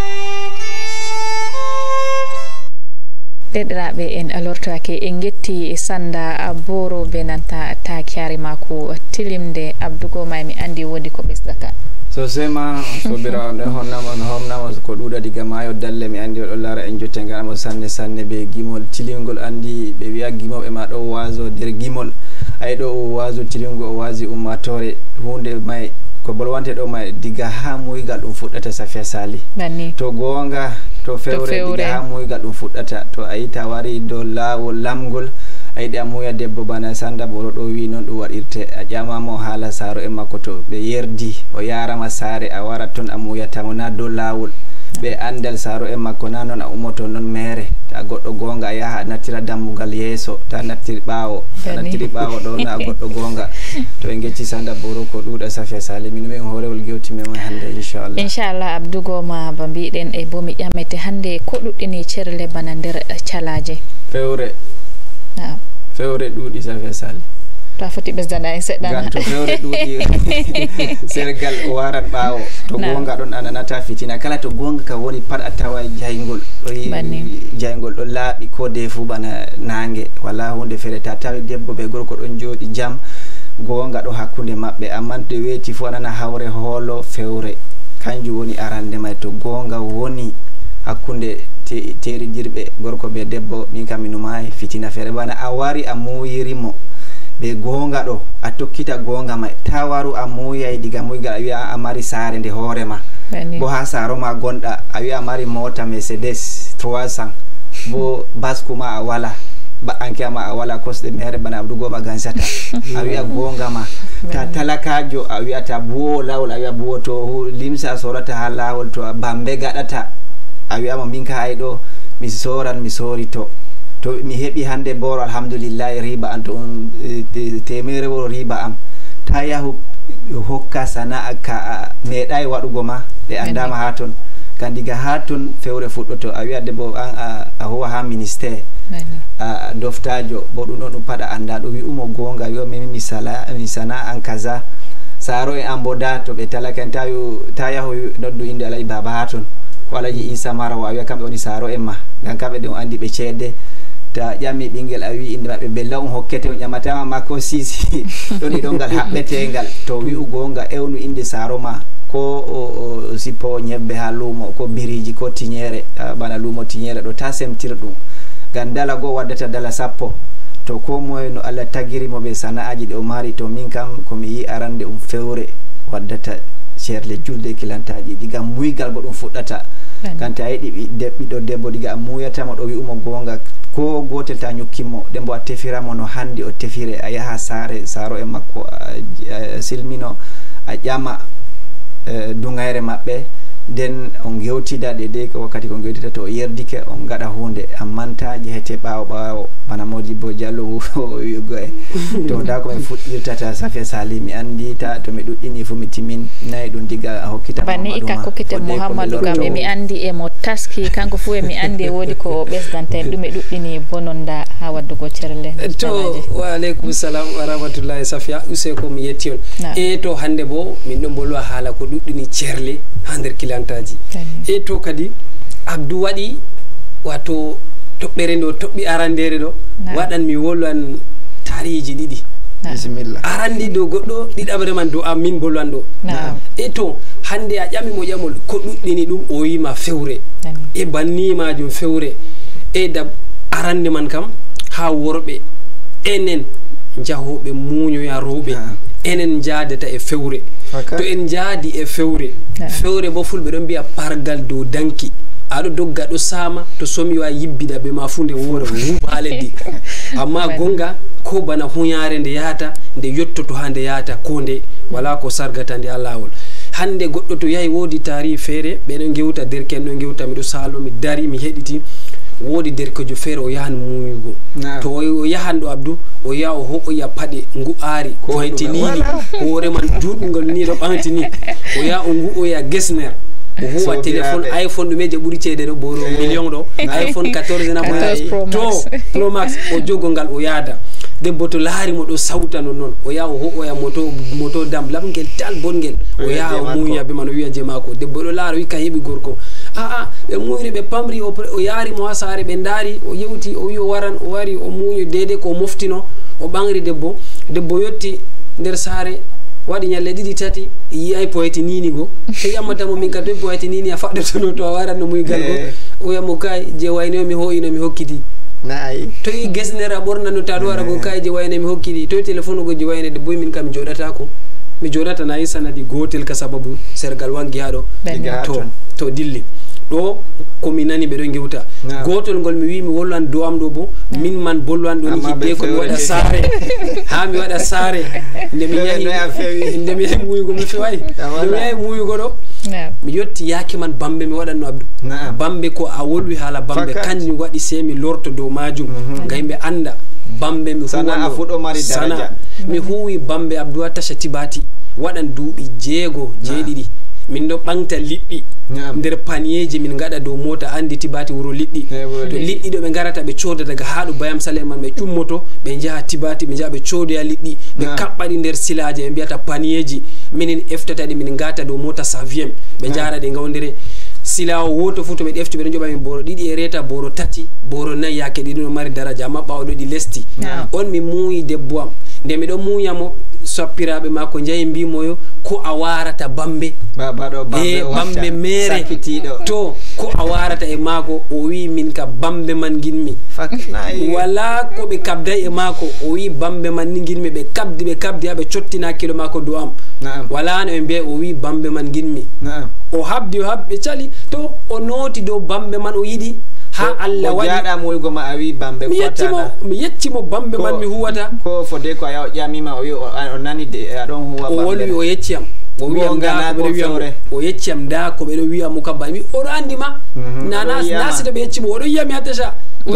Deɗiraɓe en alortake en getti sanda boro benanta takiare mako tilimde abdugoma mi andi wodi ko ɓesdata sosai ma sobirawo ɗo honnama ko ɗuɗa diga mayo dalle mi andi oɗo lara en jotte garamo sanne ɓe gimol tilingol andi ɓe wiya gimoɓe ma ɗo waso nder gimol ay ɗo o waso tilingol o wasi ummatore hunde may ko bolwante ɗo may diga ha muygal ɗum fuɗɗata Safia Sali to gonga to fewre diga ha muygal ɗum fuɗɗata to a yita wari dow lawol lamgol a yiɗi a muya debbo bana sanda boro ɗo wi noon ɗum waɗirte a ƴamama o haala saaro en makko to ɓe yerdi o yarama saare a wara toon a muyatamo na dow lawol ɓe andal saaro en makko na noon a ummoto noon mere ta goɗɗo gonga a yaha a nattira dammugal yeeso ta nattiri ɓawo a nattiri ɓawo ɗo na goɗɗo gonga to en gecci sanda boro ko ɗuɗa Safia Sali min min horewol gewtimema hande inchallah abdugoma ba mbiɗen e bo mi ƴamete hande ko ɗuɗɗini cerle bana nder calaje fewre ɗuuɗi Safia Sali to a foti ɓesdana en seɗɗa gan to fewre ɗuuɗi sergal o waran ɓawo to gonga ɗon ananata fitina kala to gonga ka woni pat a tawa jaygol ɗo laaɓi ko de fu bana nangue wala hunde feere ta tawi debbo ɓe gorko ɗon jooɗi jam gonga ɗo hakkude maɓɓe amma to weeti fu anana hawre hoolo fewre kanjum woni arande may to gonga woni hakkunde teridirɓe gorko be debbo min kam minumayi fitina feere bana a wari a muyirimo be gonga ɗo a tokkita gonga may ta waru a muyay diga muygal a wiya a mari saare nde hoorema bo ha saaro ma gonɗa a wiya a mari mota Mercedes 300 bo basku ma a wala ba'anke ma a wala kosɗe mere bana abdugoma gansata a wiya gonga ma ta talakajo a wiyata buwo lawol a wiya buwo to limsa a sorata ha lawol to bambe gaɗata a wiyama min ka ay ɗo mi soran mi sori to mi heɓi hande boro alhamdulillahi riba an to temere woro riba am ta yahu hokka sana'a ka meeɗai waɗugo ma ɓe andama ha ton kan diga ha ton fewre fuɗɗoto a wiya debbo an a huwa ha ministére a doftajo bo ɗum ɗon ɗum pat a anda ɗo wi umo gonga wiwa mi sana'a an kaza saaro e an bo da to ɓe talaken ta yahu noddu inde alaji baba ha ton ko alaji Isa Marawo a wiya kamɓe woni saaro en ma ngam kamɓe ɗum andi ɓe ceede ta ƴammi ɓinguel a wi inde maɓɓe bella on hokkete on ƴamatama makko sisi ɗon iɗon ngal haɓɓetengal to wi'u gonga ewnu inde saaro ma ko o sippo ñebbe ha luumo ko biriji ko tiñere bana luumo tiñere ɗo ta semtir ɗum ngam dala goo waddata dala 10 to ko moye no Allah tagirimo ɓe sana'aji ɗe o mari to min kam komi yi arande fewre waddata cerle julde kilantaji diga muygal bo ɗum fuɗɗata kanta yiɗi ɓiɗɗo debbo diga a muyatamo ɗo wi'umo gonga ko gotel ta ñokkimo dembo a tefiramo no handi o tefire a yaha saaro e makko a silmino a ƴama dungayre maɓɓe den on gewtida de ko wakkati ko gewtida to o yerdike on gaɗa hunde ammanta jehete ɓawo bana Modibo Diallo wi'ugo e to da ko mi fuɗɗirtata Safia Sali mi andi ta to mi ɗuɗɗini fu mi timminayi ɗum diga a hokkita banni ika kokkite Mouhamadou gam mi andi e mo taski kanko fu e mi andi wodi ko ɓesdanta en ɗum e ɗuɗɗini bononda ha waddugo cerle to wa aleykum salam wa rahmatullahi Safia use ko mi yetti on e to hande bo min ɗon bolwa haala ko ɗuɗɗini cerle ha nder kilantaji e to kadi Abdou waɗi wato toɓɓere nde o toɓɓi arandere ɗo waɗan mi wolwan tariji ɗiɗi bisimilla arandi dow goɗɗo ɗiɗaɓre man dow am min bolwanɗo e to hande a ƴamimo ƴamol ko ɗuɗɗini ɗum o wima fewre e banni majum fewre e da arande man kam ha worɓe enen jahoɓe muñoya rewɓe enen jaadata e fewre to en jaadi e fewre fewre bo fulɓe ɗon mbiya pargal dow danki aɗo dogga ɗo sama to somi wa yibbida be ma fu nde wuro wuuba ha leddi amma gonga ko bana huyare nde yahata nde yettoto ha nde yahata ko nde wala ko sargata nde alawol hande goɗɗo to yahi woodi tari feere ɓeɗo gewta derken ɗo gewta miɗo salo mi dari mi heɗiti woodi derkejo feere o yahan muñugo to o yahan ɗo Abdou o yaha o ho'oya paɗe ngu'aari hoytinini hoore man duɗugol ni ɗo ɓamti ni o yaha o ngu'oya gesner o huwa téléphone iPhone ɗume je ɓuri ceede ɗo boro million ɗo iPhone 14 namoya to Pro Max o jogo ngal o yaada debbo to laari mo ɗo sawta non noon o yaha o ho'oya moto dam laɓgel tal bongel o yaha o muña be man o wiya je maako debbo ɗo laara wi ka heɓi gorko ɓe muuyri ɓe pamri o yaari mo ha saare ɓe ndaari o yewti o wi o waran o wari o muñi dede ko moftino o ɓangri debbo yetti nder saare waɗi ñalle ɗiɗi tati yiyay poyeti nini go to ƴammatamo min ka toye poyeti nini a faɗɗotono to a waranno muygal go o wiyamo kay je wayno mi hoyino mi hokkiti toyi gesnere a ɓornano ta ɗo wara go kay je wayne mi hokkiti toye téléphone go je wayne debbo min kam mi joɗatako mi joɗata nayi sanadi gotel ka sababu sergal wangi haɗo to dilli ɗo komi nani ɓeɗo gewta gotol ngol mi wi mi wolwan dow am ɗo bo min man bolwan ɗo ni hidde ko mi waɗa saare ha mi waɗa saare nde mi yahi muyugo mi feway nde mi yahi muyugo ɗo mi yetti yaake man bambe mi waɗanno Abdou bambe ko a wolwi haala bambe kanjum waɗi se mi lorto dow majum ngam yimɓe anda bambe mi huwano mi huwi bambe Abdou ha tasha tibati waɗan duuɓi jeeɗiɗi min ɗo ɓangta liɗɗi nder panieji min gaɗa dow mota andi tibati wuro liɗɗi to liɗɗi ɗo ɓe garata ɓe cooda daga haɗo bayam saleh man ɓe ƴummoto ɓe jaha tibati ɓe jaha ɓe coodoya liɗɗi ɓe kaɓɓaɗi nder silaje ɓe mbiyata panieji minin eftataɗi min gata dow mota saviem ɓe jara ɗe gawdere sila o woto fu to ɓe ɗefti ɓeɗo joɓa min boro ɗiɗi e reta boro tati boro nayyi yake ɗiɗi no mari daraja amma ɓawo ɗo ɗi lesti on mi muuyi debbo am nde miɗo muuyamo sappiraɓe makko jahi mbimoyo ko a warata bambe bambe mere to ko a warata e maako o wi min ka bambe man ginmi wala ko ɓe kabday e maako o wi bambe man ni ginmi ɓe kabdi ha ɓe cottina kilo maako dow am wala no ɓe mbiya o wi bambe man ginmi o habdi ɓe cali to o nooti dow bambe man o yiɗi ha Allah waɗi mi yeccimo bambe man mi huwata ko fode ko a ƴamima o wi o nani aɗon huwa o wolwi o yecciyam o wiyam da ko ɓeɗo wiyam o yecciyam da ko ɓeɗo wiyamo kabba mi oɗo andi ma na sito ɓe yeccimo oɗo yiyami ha tasha oɗo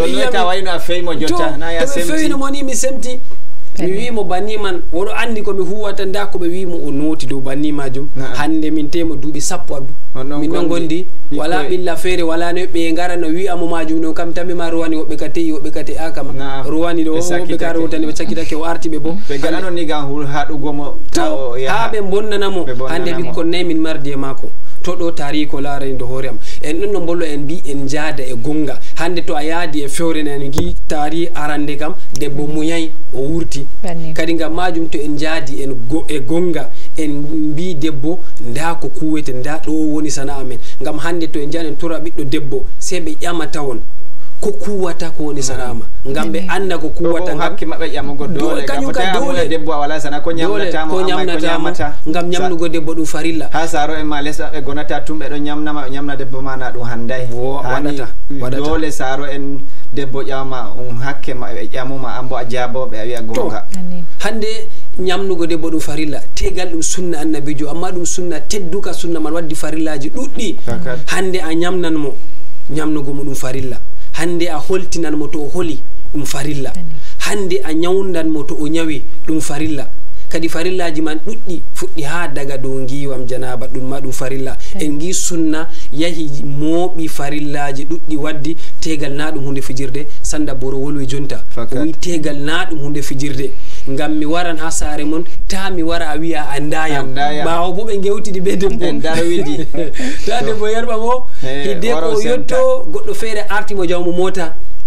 fewino mo ni mi semti mi wimo banni man oɗo andi komi huwata nda ko ɓe wimo o nooti dow banni majum hande min temo duuɓi sappo Abdou min ɗon gondi wala ɓilla feere wala no ɓe gara no wiyamo majum ɗon kam tammi ma rowani woɓɓe ka teyi woɓɓe ka te akama rowani ɗo woɓɓe ka rewtani ɓe cakkitake o artiɓe bo ha ɓe bonnanamo hande ɓikkon nayi min mardi e mako to ɗo tari ko larani do hoore am en ɗon no bollo en mbi en jaada e gonga hande to a yaadi e fewre en gi tari arande kam debbo muñay o wurti kadi ngam majum to en jaadi en e gonga en mbi debbo nda ko kuwete nda ɗo woni sana'a men ngam hande to en jani en tora ɓiɗɗo debbo se ɓe ƴamata on ko kuwata ko woni sanama ngam ɓe anda ko kuwata hakke maɓɓe ƴamugo dole kañum ka dole debbo a wala sana ko ñamnatamo ngam ñamnugo debbo ɗum farilla ha saro en ma lesa ɓe gonata tum ɓe ɗon ñamnama ɓe ñamna debbo ma na ɗum handay waɗata dole saro en debbo ƴamma hakke maɓɓe ƴamuma ambo a jaboɓe a wiya gonga hande ñamnugo debbo ɗum farilla tegal ɗum sunna annabijo amma ɗum sunna tedduka sunna man waddi farillaji ɗuɗɗi hande a ñamnanmo ñamnugo mo ɗum farilla hande a holtinan mo to o holi ɗum farilla hande a ñawdan mo to o ñawi ɗum farilla kadi farillaji man ɗuɗɗi fuɗɗi ha daga dow giwam janaba ɗum ma ɗum farilla en gi sunna yahi mooɓi farillaji ɗuɗɗi waddi tegal na ɗum hunde fijirde sanda boro wolwi jonta o wi tegal na ɗum hunde fijirde ngam mi waran ha saare mon ta mi wara a wiya andayam ɓawo bo ɓe gewtidi ɓe debbo ta debbo yerɓa mo hidde ko yetto goɗɗo feere artimo jawmo mota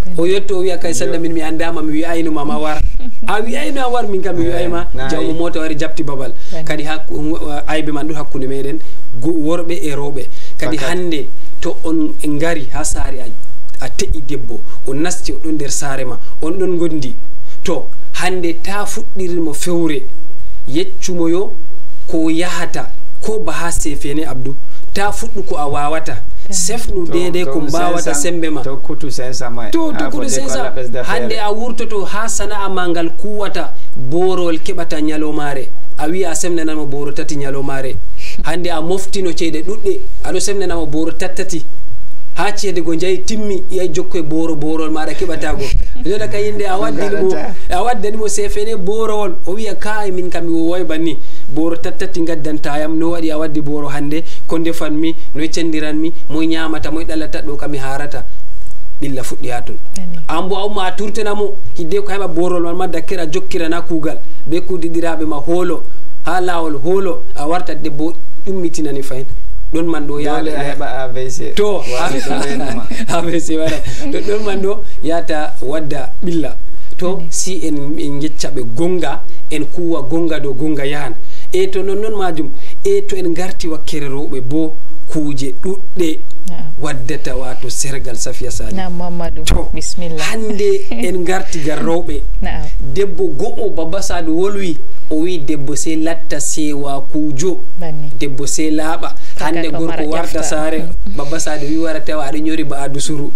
o yetto o wiya kay sanda min mi andama mi wi'ayno mama war a wi'ayno a war min kam mi wi'ayma jawmo mota wari jabti babal kadi aybe man ɗo hakkude meɗen worɓe e rewɓe kadi hande to on ngari ha saare a te'i debbo o nasti oɗon nder saare ma on ɗon gondi to hande ta fuɗɗirimo fewre yeccumo yo ko yahata ko ba ha sefene Abdou ta fuɗɗu ko a wawata sefnu dede ko mbawata sembe ma to kutu sensa hande a wurtoto ha sana'a mangal kuwata borol keɓata nyalomare a wi a semnanamo boro tati nyalomare hande a moftino ceede ɗuɗɗe aɗo semnanamo boro tattati ha ceede go jayi timmi iya jokko e borol maɗa keɓatago joɗa ka yinde a waddanimo sefene borowol o wiya kai min kam mi wowoy banni boro tattati gaddantayam no waɗi a waddi boro hande ko defanmi no cendiranmi moy ñamata moy ɗalata ɗo kam mi harata ɓilla fuɗɗi ha ton an bo awma a turtanamo hidde ko heɓa borol man ma dakkira jokkirana kuugal be kudiɗiraɓe ma hoolo ha lawol hoolo a warta debbo ɗummitinani fayin ɗon man ɗo to AVC waɗa to ɗon man ɗo yata wadda ɓilla to si en jeccaɓe gonga en kuwa gonga ɗo gonga yahan e to non majum e to en garti wakkere rewɓe bo kuje ɗuɗɗe waddata wato sergal Safiya Sali hande en garti gar rewɓe debbo go'o Baba Sadu wolwi o wi debbo sey latta sewa kujo debbo sey laaɓa hande gorko warta saare Baba Sadu wi wara tawa aɗa ñori ba adu suru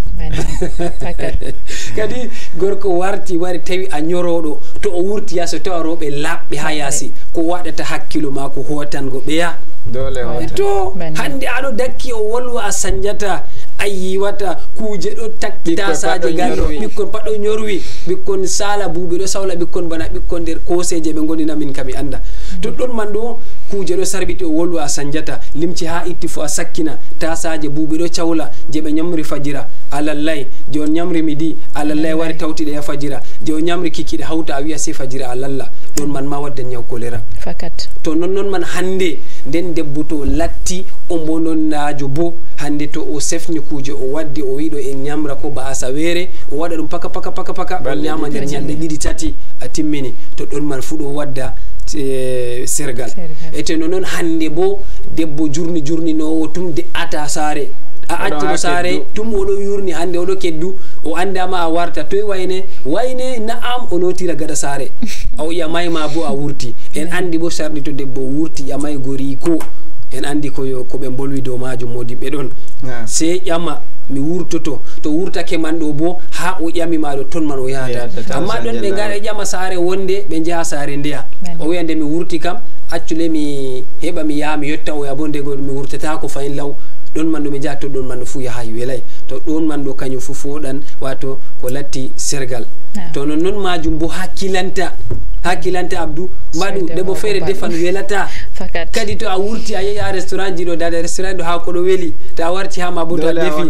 kadi gorko warti wari tawi a ñoroɗo to o wurti yaso tawa rewɓe laɓɓe ha yaasi ko waɗata hakkilo ma ko hotango ɓeya to hande aɗo dakki o wolwa a sañjata a yiwata kuje ɗo takki tasaje gallo ɓikkon paɗo ñorwi ɓikkon sala buuɓe ɗo sawla ɓikkon bana ɓikkon nder koseje ɓe gonina min kam mi anda to ɗon man ɗo kuje ɗo sarbiti o wolwa a sañjata limci ha itti fo a sakkina tasaje buuɓe ɗo cawla je ɓe ñamri fajira a lallay je on ñamri midi a lallay wari tawtiɗe ya fajira je o ñamri kikiɗe hawta a wiya se fajira a lalla ɗon man ma wadda ñaw kolera to non man hande nden debbo to latti o bononnajo bo hande to o sefni kuje o waddi o wiɗo en ñamra ko ba asawere o waɗa ɗum paka on ñama nder ñalɗe ɗiɗi tati a timmini to ɗon man fu ɗo wadda sergal e to non hande bo debbo jurninowo tum de'ata saare a accimo saare tum oɗo yurni hande oɗo keddu o andama a warta toye wayne na'am o notira gaɗa saare o ƴamayma bo a wurti en andi bo sarɗi to debbo wurti ƴamay goriko en andi koɓe bolwi dow majum modiɓɓe ɗon sey ƴama mi wurtoto to wurtake man ɗo bo ha o ƴamima ɗo ton man o yahata amma ɗon ɓe gara ƴama saare wonde ɓe jaha saare ndeya o wiya nde mi wurti kam accule mi heɓa mi yaha mi yetta o ya bo ndego mi wurtata ko fayin law ɗon man ɗo ɓe jaha to ɗon man ɗo fu yaha welay to ɗon man ɗo kañum fu foɗan wato ko latti sergal to non majum bo hakkilanta Abdou mbaɗu debbo feere defan welata kadi to a wurti a yehi ha restaurant ji ɗo dada restaurant ɗo ha ko ɗo weli to a warti ha ma bo to a defi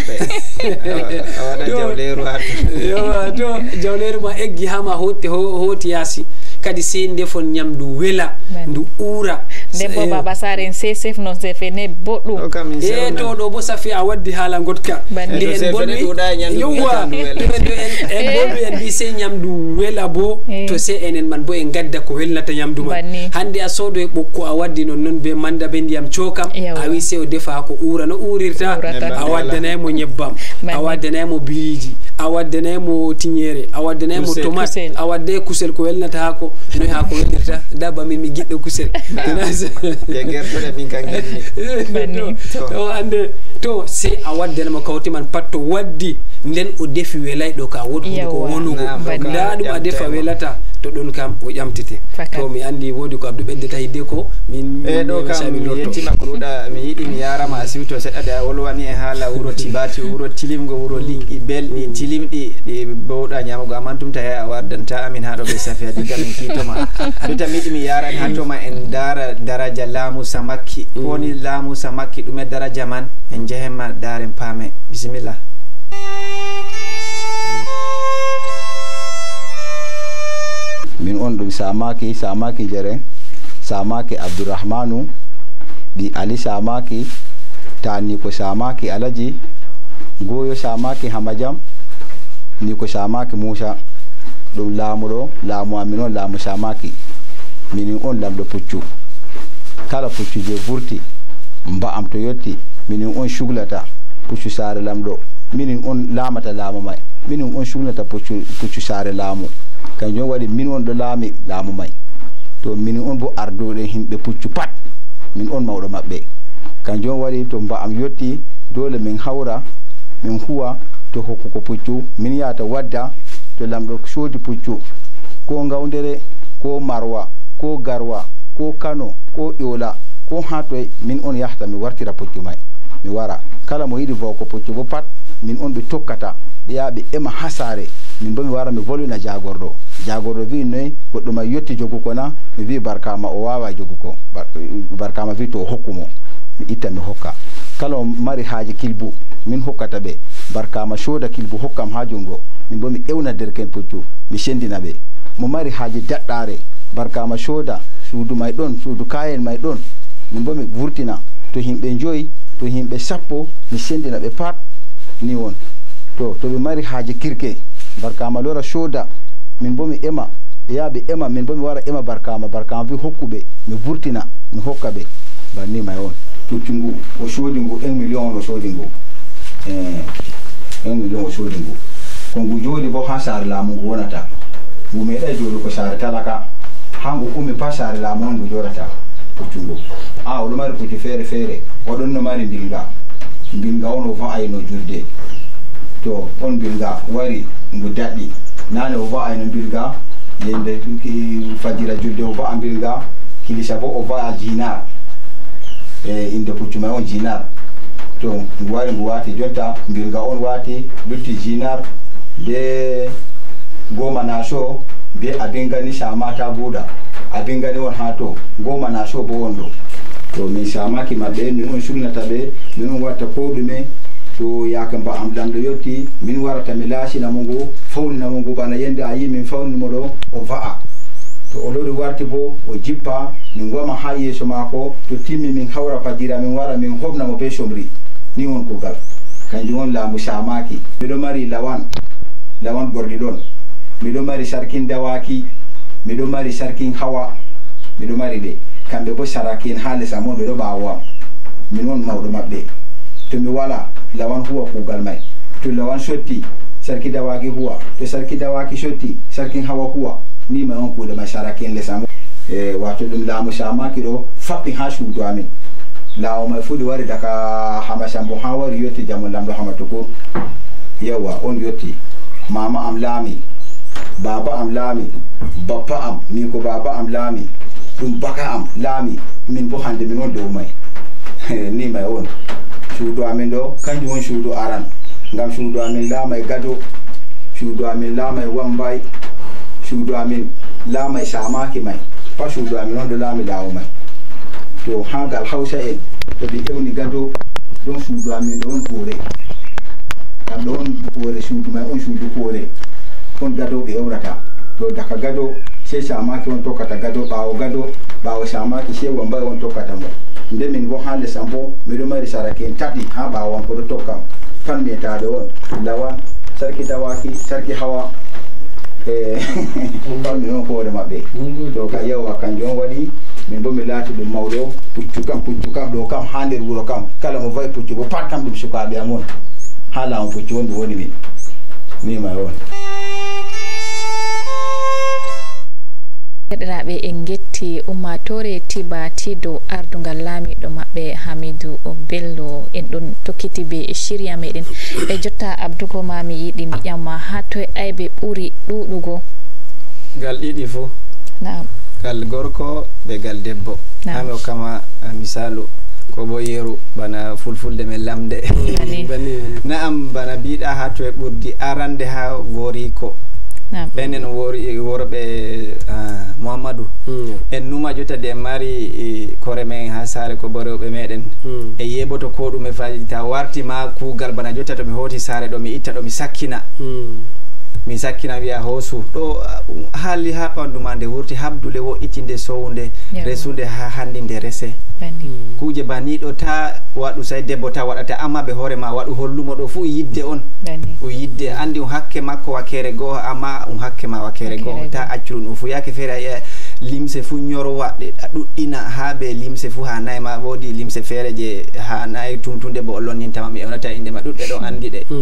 to jawleru ma eggi ha ma hoti yaasi kadi sey defon ñamdu wela ndu uura debbo Baba Sare en sesef non sefene boɗɗum e to ɗo bo safi a waddi haala gotka nde en bolwi yowa en bolwi en mbi sey ñamdu wela bo to sey enen man bo en gadda ko welnata ñamdu man hande a soodo e ɓokko a waddi non be manda be ndiyam cokam a wi sey o defa ko uura no uurirta a waddanaymo ñebbam a waddanaymo biriji a waddanaymo tiñere a waddanaymo tomate a wadday kusel ko welnata ha ko noy ha ko welnirta dabba min mi giɗɗo kusel to ande to sey a waddanamo kawti man pat to waddi nden o defi welay ɗo ka wodi ko wonugo nda ɗum a defa welata to ɗon kam o ƴamtite to mi andi wodi ko Abdou ɓeddata hidde ko min ɗo kam mi yettima ko ɗuɗa mi yiɗi mi yarama a siwto seɗɗa de a wolwani e haala wuro Tibati wuro tilimgo wuro liƴƴi belɗi tilimɗi ɗi bowɗa ñamugo amman tum tawi a wardanta amin ha ɗo ɓe Safiya digga min kitoma ɗuta mi yiɗi mi yarani ha toma en dara daraja laamu Samakki woni laamu Samakki ɗume daraja man en jehenma daren paame bisimilla. min on ɗum Samaki Jere Samaki Abdourahmanu ɗi Ali Samaki tani ko Samaki Alaji goyo Samaki Hamajam ni ko Samaki Musa ɗum laamuɗo laamu amin on laamu Samaki minin on lamɗo puccu kala puccu je vurti mba'am to yotti minin on shuglata puccu saare lamɗo minin on laamata laamu may minin on shuglata puccu saare laamu kanjum waɗi min on ɗo laami laamu may to minin on bo arduɗe himɓe puccu pat min on mawɗo maɓɓe kanjum waɗi to mba'am yotti dole min hawra min huwa to hokkuko puccu min yata wadda to lamɗo soodi puccu ko Ngawdere ko Marwa ko Garwa ko Kano ko Ƴola ko ha toye min on yahata mi wartira puccu may mi wara kala mo yiɗi voko puccu bo pat min on ɓe tokkata ɓe yaha ɓe ema ha saare min bo mi wara mi volwina jagorɗo wi noyi goɗɗo may yetti joguko na mi wi Barkama o wawa joguko Barkama wi to hokkumo mi itta mi hokka kala o mari haaji kilbu min hokkata ɓe Barkama sooda kilbu hokkam ha jungo min bo mi ewna derken puccu mi sendina ɓe mo mari haaji daɗɗare Barkama sooda suudu may ɗon suudu kayen may ɗon min bo mi vurtina to himɓe 5 to himɓe 10 mi sendina ɓe pat ni won to ɓe mari haaji kirke Barkama lora sooda min bo mi ema ɓe yaha ɓe ema min bo mi wara ema Barkama wi hokkuɓe mi vurtina mi hokka ɓe banni may on puccu ngu o soodi ngu 1 million o soodi ngu 1 million o soodi ngu ko ngu jooɗi bo ha saare laamu ngu wonata ngu meeɗa jooɗi ko saare talaka ha ngu ummi pa saare laamu on ngu joɗata puccu ngu oɗo mari puccu feere feere oɗon no mari mbilga on o va'ayno julde to on mbilga wari ngu daɗɗi nane o va'ayno mbilga yende fajira julde o va'a mbilga kilisa bo o va'a jinar inde puccu may on jinar to ngu wari ngu wati jonta mbilga on wati lutti jinar be goma naso be abingani Samata buuɗa abingani on ha to goma naso bo on ɗo to min Samaki maɓɓe min on sugnata ɓe min on watta ko ɗume to yaka mba'am lamɗo yotti min warata mi laasinamo ngu fawninamo ngu bana yende a yi min fawnimo ɗo o va'a to o lori warti bo o jippa min goma ha yeeso maako to timmi min hawra fajira min wara min hobnamo be somri ni on kugal kanjum on laamu Samaki miɗo mari lawan gorɗi ɗon miɗo mari sarkin dawaki miɗo mari sarkin hawa miɗo mari ɓe kamɓe bo sarakin ha lesa mon ɓeɗo ɓawo am min on mawɗo maɓɓe to mi wala lawan huwa kugal may to lawan sotti sarki dawaki huwa to sarki dawaki sotti sarkin hawa huwa ni may on kuuɗe may sarakin lesa mon wato ɗum laamu Samaki ɗo faɓɓi ha suudu amin laawo may fu ɗi wari daga Hama Sambo ha wari yetti jamon lamɗo Hama Tukur yawa on yetti mama am laami baba am laami bappa am min ko baba am laami ɗum baka am laami min bo hande min on dow may ni may on suudu amin ɗo kanjum on suudu aran ngam suudu amin laamay Gado suudu amin laamay Wambay suudu amin laamay Samaki may pa suudu amin on ɗo laami laawo may to hangal Hausa en to ɓe ewni Gado ɗon suudu amin ɗo on Hoore kam ɗo on Hoore suudu may on suudu Hoore on Gado ɓe ewrata to daga Gado sei Samaki on tokkata Gado ɓawo Samaki sei Wambay on tokkata mo nde min bo ha lesa bo miɗo mari saraken 3 ha ɓawo am koɗo tokkam tan miyetaɓe on Lawan sarki Dawaki sarki Hawa min on hoore maɓɓe to ka yewa kanjum on waɗi min bo mi laati ɗum mawɗo puccu kam ɗo kam ha nder wuro kam kala mo wayi puccu bo pat kam ɗum sukaɓe am on ha laamu puccu on ɗum woni min ni may on heɗiraɓe en getti ummatore tibati dow ardungal laamiɗo maɓɓe Hamidou Bello en ɗon tokkiti be shirya meɗen e jotta abdugo ma mi yiɗi mi ƴamma ha toye aybe ɓuri ɗuɗugo gal ɗiɗi fo gal gorko be gal debbo hami hokkama misalu ko bo yeru bana fulfulde men lamde na'am bana biɗa ha toye ɓurdi arande ha goriko ɓenen worɓe Mouhamadou en numa jotta de mari kore men ha saare ko bo rewɓe meɗen e yeɓoto ko ɗume faji ta warti ma kuugal bana jotta to mi hoti saare ɗo mi itta ɗo mi sakkina mi sakkina wiya hoosu ɗo haali ha ɓandu ma nde wurti habdule wo'itinde sowunde resude ha hande nde rese kuje baniɗo ta waɗu say debbo ta waɗata amma ɓe hoore ma waɗu hollumo ɗo fu yidde on yidde andi hakke makko wakere goo amma hakke ma wakere goo ta accu ɗum fu yake feere limse fu ñorowa ɗe ɗuɗɗina ha ɓe limse fu ha nayi ma woodi limse feere je ha nayi tumtunde bo o lonnintama mi ewnata inde ma ɗuɗɗe ɗon andi ɗe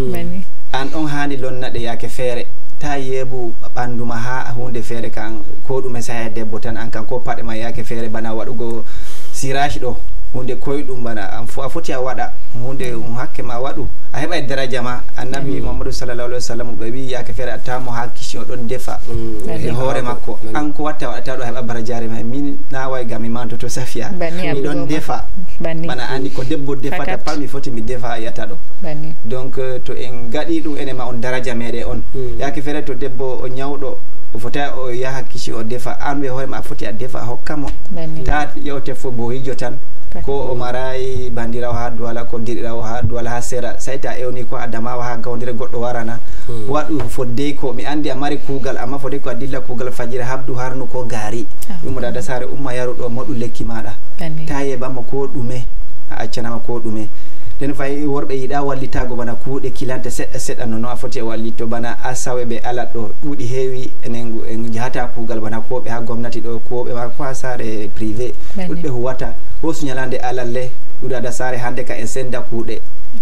an on hani lonna ɗe yake feere ta yeebu ɓanduma ha hunde feere kan ko ɗume saya debbo tan an kan ko paɗe ma yake feere bana waɗugo siraji ɗo hunde koyɗum bana a foti a waɗa hunde hakke ma waɗu a heɓa e daraja ma annabi Muhammadu sallallahu alaihi wasallam ɓe wi yake feere a tamo ha kishi o ɗon defa e hoore makko an ko watta waɗata ɗo heɓa barajare ma min na way gam mi mantoto Safiya mi ɗon defa bana andi ko debbo defata pat mi foti mi defa yata ɗo donc to en gaɗi ɗum ene ma on daraja meɗe on yake feere to debbo o ñawɗo o fota o yaha kishi o defa an ɓe hoore ma a foti a defa hokkamo ta yewte fo bo hijo tan ko o maray bandirawo ha duwala ko dirɗirawo ha duwala ha sera sayta ewni ko adamawa ha gawdire goɗɗo warana waɗu fodde ko mi andi a mari kuugal amma fodde ko a dilla kuugal fajira habdu harnu ko gaari ɗum dada sare umma yaruɗo moɗu lekki maɗa ta yeɓama ko ɗume a accanama ko ɗume nden fayi worɓe yiɗa wallitago bana kuuɗe kilante seɗɗa seɗɗa nono a foti e wallitto bana asawe ɓe alat ɗo ɗuuɗi heewi en jahata kuugal bana koɓe ha gomnati ɗo koɓe ma ko ha sare privé ɗuɗɓe huwata hosu ñalande alalle ɗuɗada sare hande ka en senda kuuɗe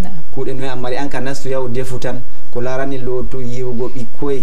noy ammari an ka nastu yahu defu tan ko larani lootu yiwugo ɓikkoye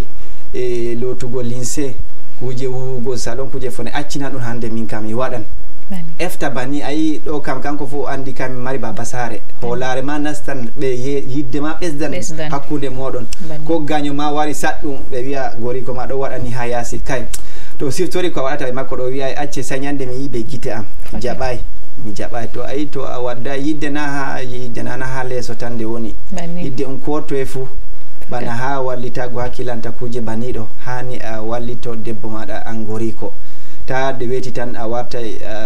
e lootugo linse kuje wuwugo salon kuje fone accina ɗum hande min kam mi waɗan efta bani ayi ɗo kam kanko fo andi kam mi mari baba sare hoolare ma nastan ɓe yidde ma ɓesdan hakkude moɗon ko gaño ma wari saɗɗum ɓe wiya goriko ma ɗo waɗani ha yaasi kay to siftori ko a waɗata ɓe makko ɗo wiya acce sañande mi yiɓe gite am jaɓay mi jaɓay to ayi to a wadda yidde na ha leeso tan nde woni yidde on ko toye fuu bana ha wallitago hakkilanta kuje baniɗo hani a wallito debbo maɗa an goriko ta de weti tan a warta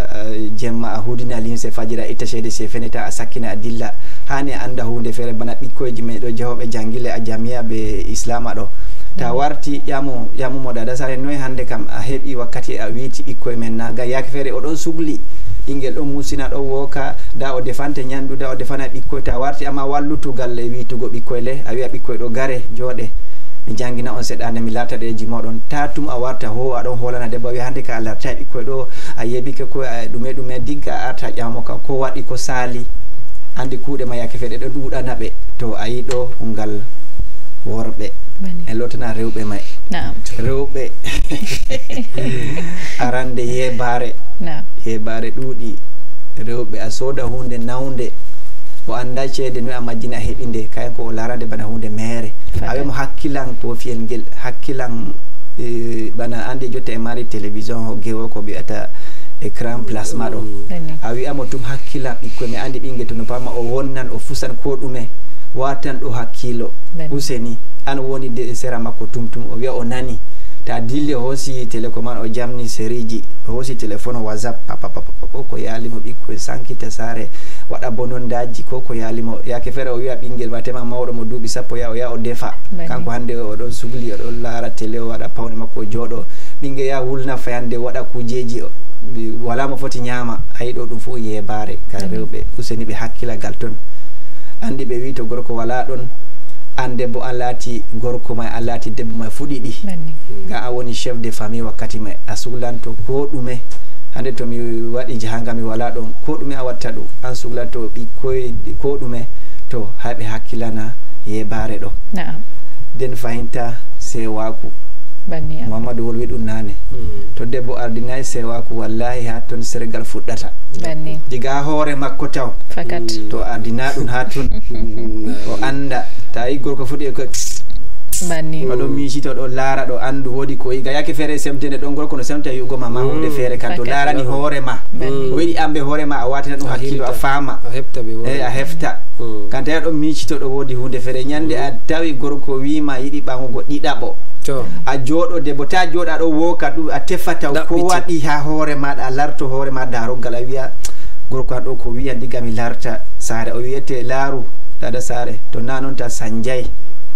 jemma a hudina limse fajira itta ceede se feneta a sakkina a dilla hani a anda hunde feere bana ɓikkoyji men ɗo jehoɓe jangile a jamiya ɓe islama ɗo ta warti yamumo dada sare noy hande kam a heɓi wakkati a witi ɓikkoye men na gam yake feere oɗon sugli ɓinguel ɗon musina ɗon woka da o defante ñandu da o defana ɓikkoye ta warti amma wallutugal e witugo ɓikkoye le a wiya ɓikkoye ɗo gare jooɗe mi jangina on seɗade mi larta ɗeji moɗon ta tum a warta ho aɗon holana debbo wi hande ka a larta ɓikkoye ɗo a yeɓike ko ɗume digga a arta ƴamo ka ko waɗi ko saali andi kuuɗe ma yake feɗe ɗo ɗuɗana ɓe to a yi ɗo ngal worɓe en lotana rewɓe may rewɓe arande yebare ɗuuɗi rewɓe a sooda hunde nawnde o anda ceede no a majjini a heɓi nde kayen ko o larande bana hunde mere a wimo hakkilan ko fiyel ngel hakkilan bana andi jotta e mari télévision o gewo ko ɓiyata écran placement ɗo a wiyamo tum hakkilan ɓikkoye mi andi ɓinguel to no pama o wonnan o fusan ko ɗume watan ɗo hakkilo useni an woni de sera makko tumtum o wiya o nani ta dilli o hoosi télécommande o jamni sériji o hoosi téléphone o whatsapp papapapa ko yaalimo ɓikkoye sankita sare waɗa bonondaji ko yaalimo yake feere o wiya ɓinguel batema mawɗo mo duuɓi sappo ya o ya o defa kanko hande oɗon sugli oɗon laara télé o waɗa pawne makko o jooɗo ɓinguel ya wulna fayande waɗa kujeji wala mo foti ñaama ayi ɗo ɗum fof yebare ka rewɓe useni ɓe hakkilagal toon andi ɓe wi to gorko wala ɗon an debbo an laati gorko may an laati debbo may fuɗiɗi ga a woni chef de famille wakkati may a suglanto ko ɗume hande to mi waɗi jahanga mi wala ɗon ko ɗume a watta ɗum an suglanto ɓikkoye ko ɗume to haɓe hakkilana yebare ɗo nden fahinta sewaku Muhammadu wolwi ɗum nane to debbo ardinayi sewaku wallahi ha ton sergal fuɗɗata diga ha hoore makko taw to ardina ɗum ha ton o anda ta yi gorko fuɗi ko oɗon miicito ɗo laara ɗo andu woodi ko yiga yake feere semtede ɗon gorko no semta yugo ma hunde feere kan to laarani hoore ma o wiɗi amɓe hoore ma a watina ɗum hakkilo a faama a hefta kan tawi ɗon miicito ɗo woodi hunde feere ñande a tawi gorko wima yiɗi ɓamugo ɗiɗaɓo a jooɗo debbo ta jooɗa ɗo woka ɗum a tefata ko waɗi ha hoore maɗa a larto hoore ma darogal a wiya gorko an ɗo ko wiya ndiga mi larta saare o wiyete laaru dada saare to na noon ta sanjay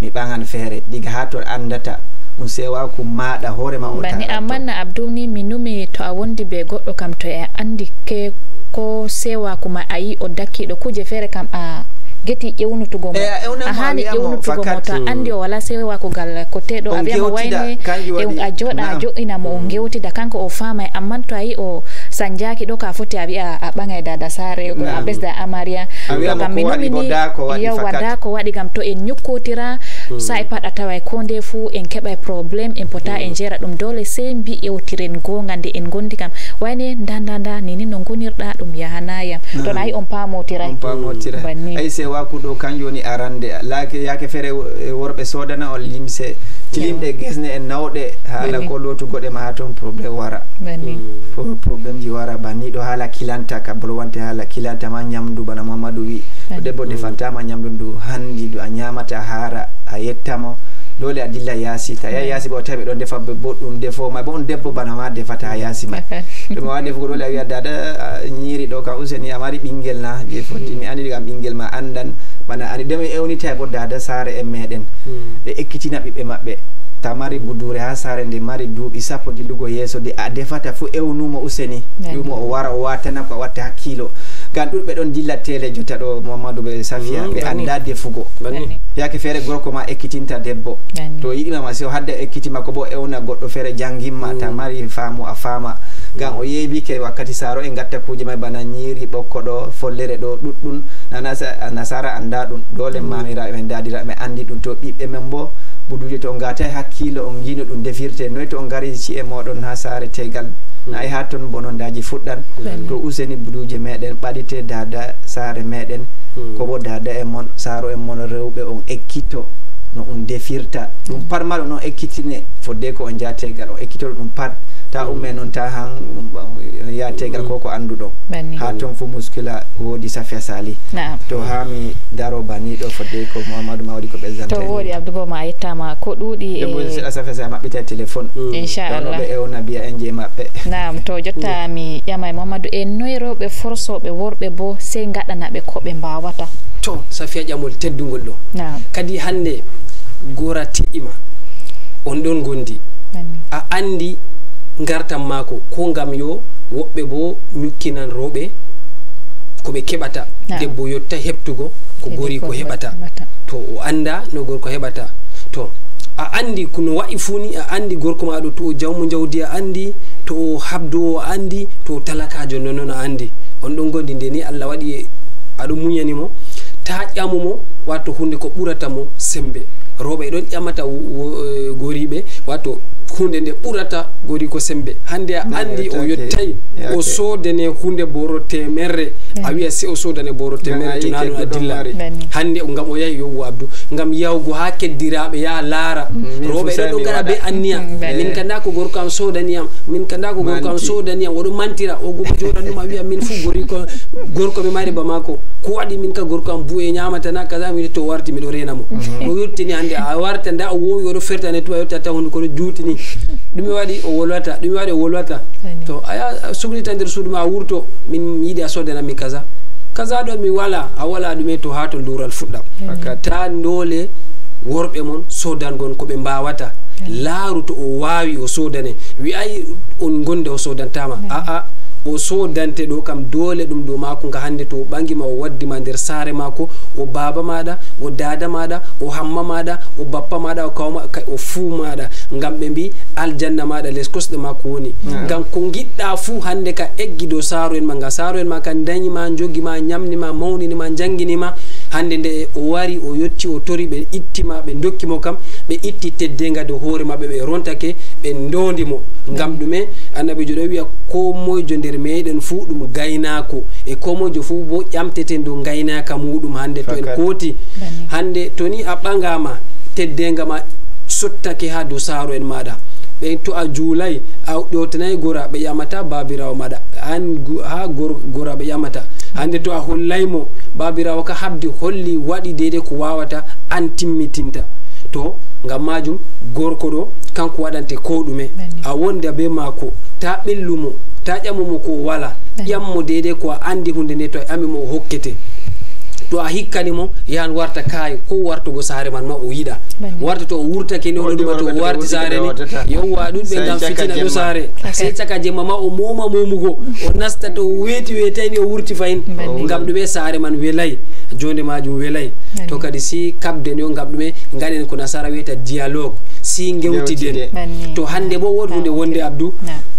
mi ɓagan feere diga ha to andata ɗum sewaku maɗa hoorema o bani amanna Abdou ni mi numi to a wondi be goɗɗo kam to e andi ke ko sewaku ma a yi o dakkiɗo kuje feere kam a geti ƴewnutugo mo a hani ƴewnutugo mo to a andi o wala sewaku gal ko teɗo a wiyamo wayne a joɗa a jo'ina mo o gewtida kanko o famay amman to a yi o sanjaki ɗo ka foti a wi'a a ɓagay dada sare a ɓesda amariya gam mi numini yewwa da ko waɗi gam to en ñukkotira sai pat a taway ko nde fuu en keɓay probléme en pota en jera ɗum dole sey mbi ƴewtiren gonga nde en gondi kam wayne nda nini no gonirɗa ɗum yahanayam to na yi on pamotiray ay sewaku ɗo kanjum woni arande yake feere worɓe sodana on limse tilimɗe gesne en nawɗe haala ko lotugoɗe ma ha toon probléme wara probléme ji wara banniɗo haala kilanta ka bolwante haala kilanta ma ñamdu bana Mamadou wi to debbo defantama ñamdu ndu handi ndu a ñamata haara a yettamo dole a dilla yaasi ta ya yaasi bo tawi ɗon defa boɗɗum defo ma bo on debbo bana ma defata ha yaasi ma ɗum wa defugo dole a wiya dada ñiiri ɗo kam useni a mari ɓinguel na je foti mi andi kam ɓinguel ma andan bana ani demi ewnita bo dada saare en meɗen ɓe ekkitina ɓiɓɓe maɓɓe ta mari budure ha saare nde mari duuɓi sappo dillugo yeeso de a defata fu ewnumo useni ɗumo o wara o watana ko a watta hakkilo gan ɗuɗɓe ɗon dilla télé jotta ɗo Mamadou ɓe Safia ɓe anda defugo yake feere gorko ma ekkitinta debbo to yiɗima ma si o hadda ekkitima ko bo ewna goɗɗo feere jangimma ta mari faamu a faama gan o yeebike wakkati saaro en gatta kuje may bana ñiiri ɓokko ɗo follere ɗo ɗuɗɗum nasara anda ɗum dole mamiraɓe men dadiraɓe men andi ɗum to ɓiɓɓe men bo buduje to on gata hakkilo on jino ɗum defirte noy to on gari ci'e moɗon ha saare tegal nayi ha toon bonondaji fuɗɗan to useni buduje meɗen ɓaɗite dada saare meɗen ko bo dada en mon saaro en mon rewɓe on ekkito no on defirta ɗum pat ma ɗum noon ekkitine fodde ko on jaa tegal on ekkitoɗo ɗum pat ta umme noon ta han ya tegal ko anduɗon ha toon fo muskila woodi Safia Sali to ha mi daro baniɗo fodde ko Mamadou ma waɗi ko ɓesdanta to woodi Abdou bo ma yettama ko ɗuuɗi seɗa Safia Sali maɓɓita téléphone inchallah ɓe ewna biya en je maɓɓe nam to jotta mi ƴama e Mamadou en noy rewɓe forsoɓe worɓe bo sey gaɗanaɓe ko ɓe mbawata to Safia ƴamol teddugol ɗo kadi hande gora te'ima on ɗon gondi a andi gartam mako ko ngam yo woɓɓe bo ñukkinan rewɓe ko ɓe keɓata debbo yotta heɓtugo ko gori ko heɓata to o anda no gorko heɓata to a andi kono waɗi funi a andi gorko maɗo to o jawmu jawdi a andi to o habdowo a andi to o talakajo nonon a andi on ɗon gondi nde ni Allah waɗi aɗo muñanimo ta ƴamumo wato hunde ko ɓurata mo sembe rewɓe ɗon ƴamata goriɓe wato hunde nde ɓurata gori ko sembe hande a andi o yottay o sodane hunde boro temerre a wiya se o sodane boro temerre to nanu a dilla hande ngam o yahi yowu Abdou ngam yawgo ha keddiraɓe yaha laara rewɓe ɗon ɗo gara be anniya min kanda ko gorko am sodaniyam min kanda ko gorko am sodaniyam oɗo mantira o gogo joɗannuma wiya min fu gori ko gorko mi mari ba mako ko waɗi min ka gorko am buye ñamatana kaza mi to warti miɗo rena mo o yottini hande a warta nda o wowi oɗo fertane tuba yottata hunde koɗo juutini ɗum waɗi o wolwata ɗum waɗi o wolwata to aya sublita nder suudu ma a wurto min yiɗi a sodanami kaza ɗo mi wala a wala ɗume to ha to lural fuɗɗam ta dole worɓe mon sodangon ko ɓe mbawata laaru to o wawi o sodane wi'ay on gonde o sodantama aa o sodante ɗo kam dole ɗum ɗo mako nga hande to o ɓangima o waddima nder saare mako o baba maɗa o dada maɗa o hamma maɗa o bappa maɗa o kawma o fuu maɗa ngam ɓe mbi aljanna maɗa les kosɗe makko woni ngam ko giɗɗa fuu hande ka eggi dow saaro en ma nga saaro en ma kan dañima jogima ñamnima mawninima jangguinima hande nde o wari o yetti o tori ɓe ittima ɓe dokkimo kam ɓe itti teddenga dow hoore maɓɓe ɓe rontake ɓe ndondimo ngam ɗume annabijo ɗo wiya ko moyjo nder meɗen fuu ɗum gaynako e ko moyjo fuu bo ƴamteten dow gaynaka muɗum hande to en kooti hande to ni a ɓagama teddenga ma sottake ha dow saaro en maɗa ɓe to a juulay a ƴotanayi gora ɓe ƴamata babirawo maɗa ha gora ɓe ƴamata hande to a hollaymo babirawo ka habdi holli waɗi deydey ko wawata an timmitinta to ngam majum gorko ɗo kanko waɗante ko ɗume a wonda be mako ta ɓellumo ta ƴamumo ko wala ƴammo deydey ko a andi hunde nde to a ƴamimo o hokkete to a hikkani mo yan warta kayo ko wartugo sare man ma o yida warta to wurtake ni o duma to warti sare ni yowwa dudbe ngam fitina do sare sai caka jemma ma o moma momugo o nasta to wetani o wurti fayin ngam dube sare man welay jonde majum welay to kadi si kabde ni ngam dume ngaden ko nasara weta dialogue si ngewtiden to hande bo wodi hunde wonde Abdou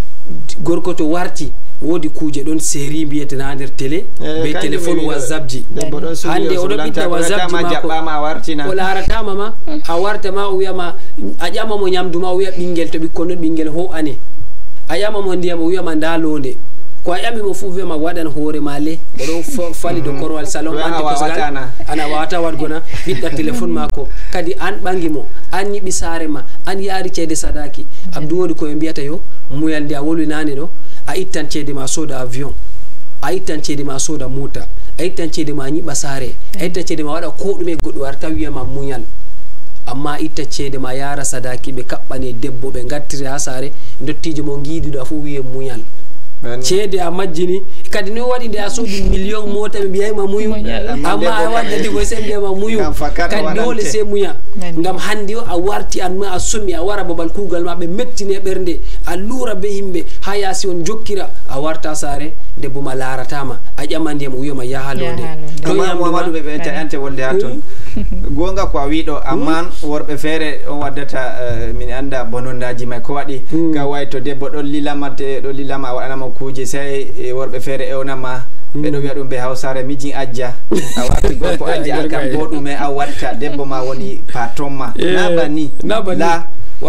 gorko to warti wodi kuje don série biyete na der télé be téléphone WhatsApp ji hande o do bitta WhatsApp ji ma wartina wala harata mama a warta ma o wiyama a jama mo nyamdu ma o wiya bingel to bikkon non bingel ho ane a yama mo ndiyam o wiyama ndalonde ko a yami mo fu wiyama wadan hoore male o do fali do korwal salon ande kosgal ana wata wadgona bitta téléphone mako kadi an bangi mo an yibi sare ma an yaari cede sadaki Abdou wodi ko mbiyata yo muyal ndi a wolu nane do a ittan cede ma soda avion a ittan cede ma soda mota a ittan cede ma nyiba sare a ittan cede ma wada ko dume goddo warta wiyama munyal amma itta cede ma yara sadaki be kabbane debbo be gattire ha sare dottijo mo ngiiduda fu wiye munyal cede a majjini kadi no wadi de a sodi million mota be biyay ma muyu amma a wadda digo sembe ma muyu kadi dole se muya ngam handi a warti an ma a sumi a wara babal kugal ma be mettine bernde a lura be himbe ha yasi on jokkira a warta sare debbo ma laratama a jamandi mo wiyoma yahalonde to Muhammadu be ante wolde ha ton gonga ko a wido amman worbe fere on waddata min anda bonondaji mai ko wadi ga wayto debbo don lilamate do lilama wadana kuje sai worbe fere e onama be do wiya dum be Hausare mijin ajja a warti gorko ajja an kam bodume a watta debbo ma woni patron ma na bani la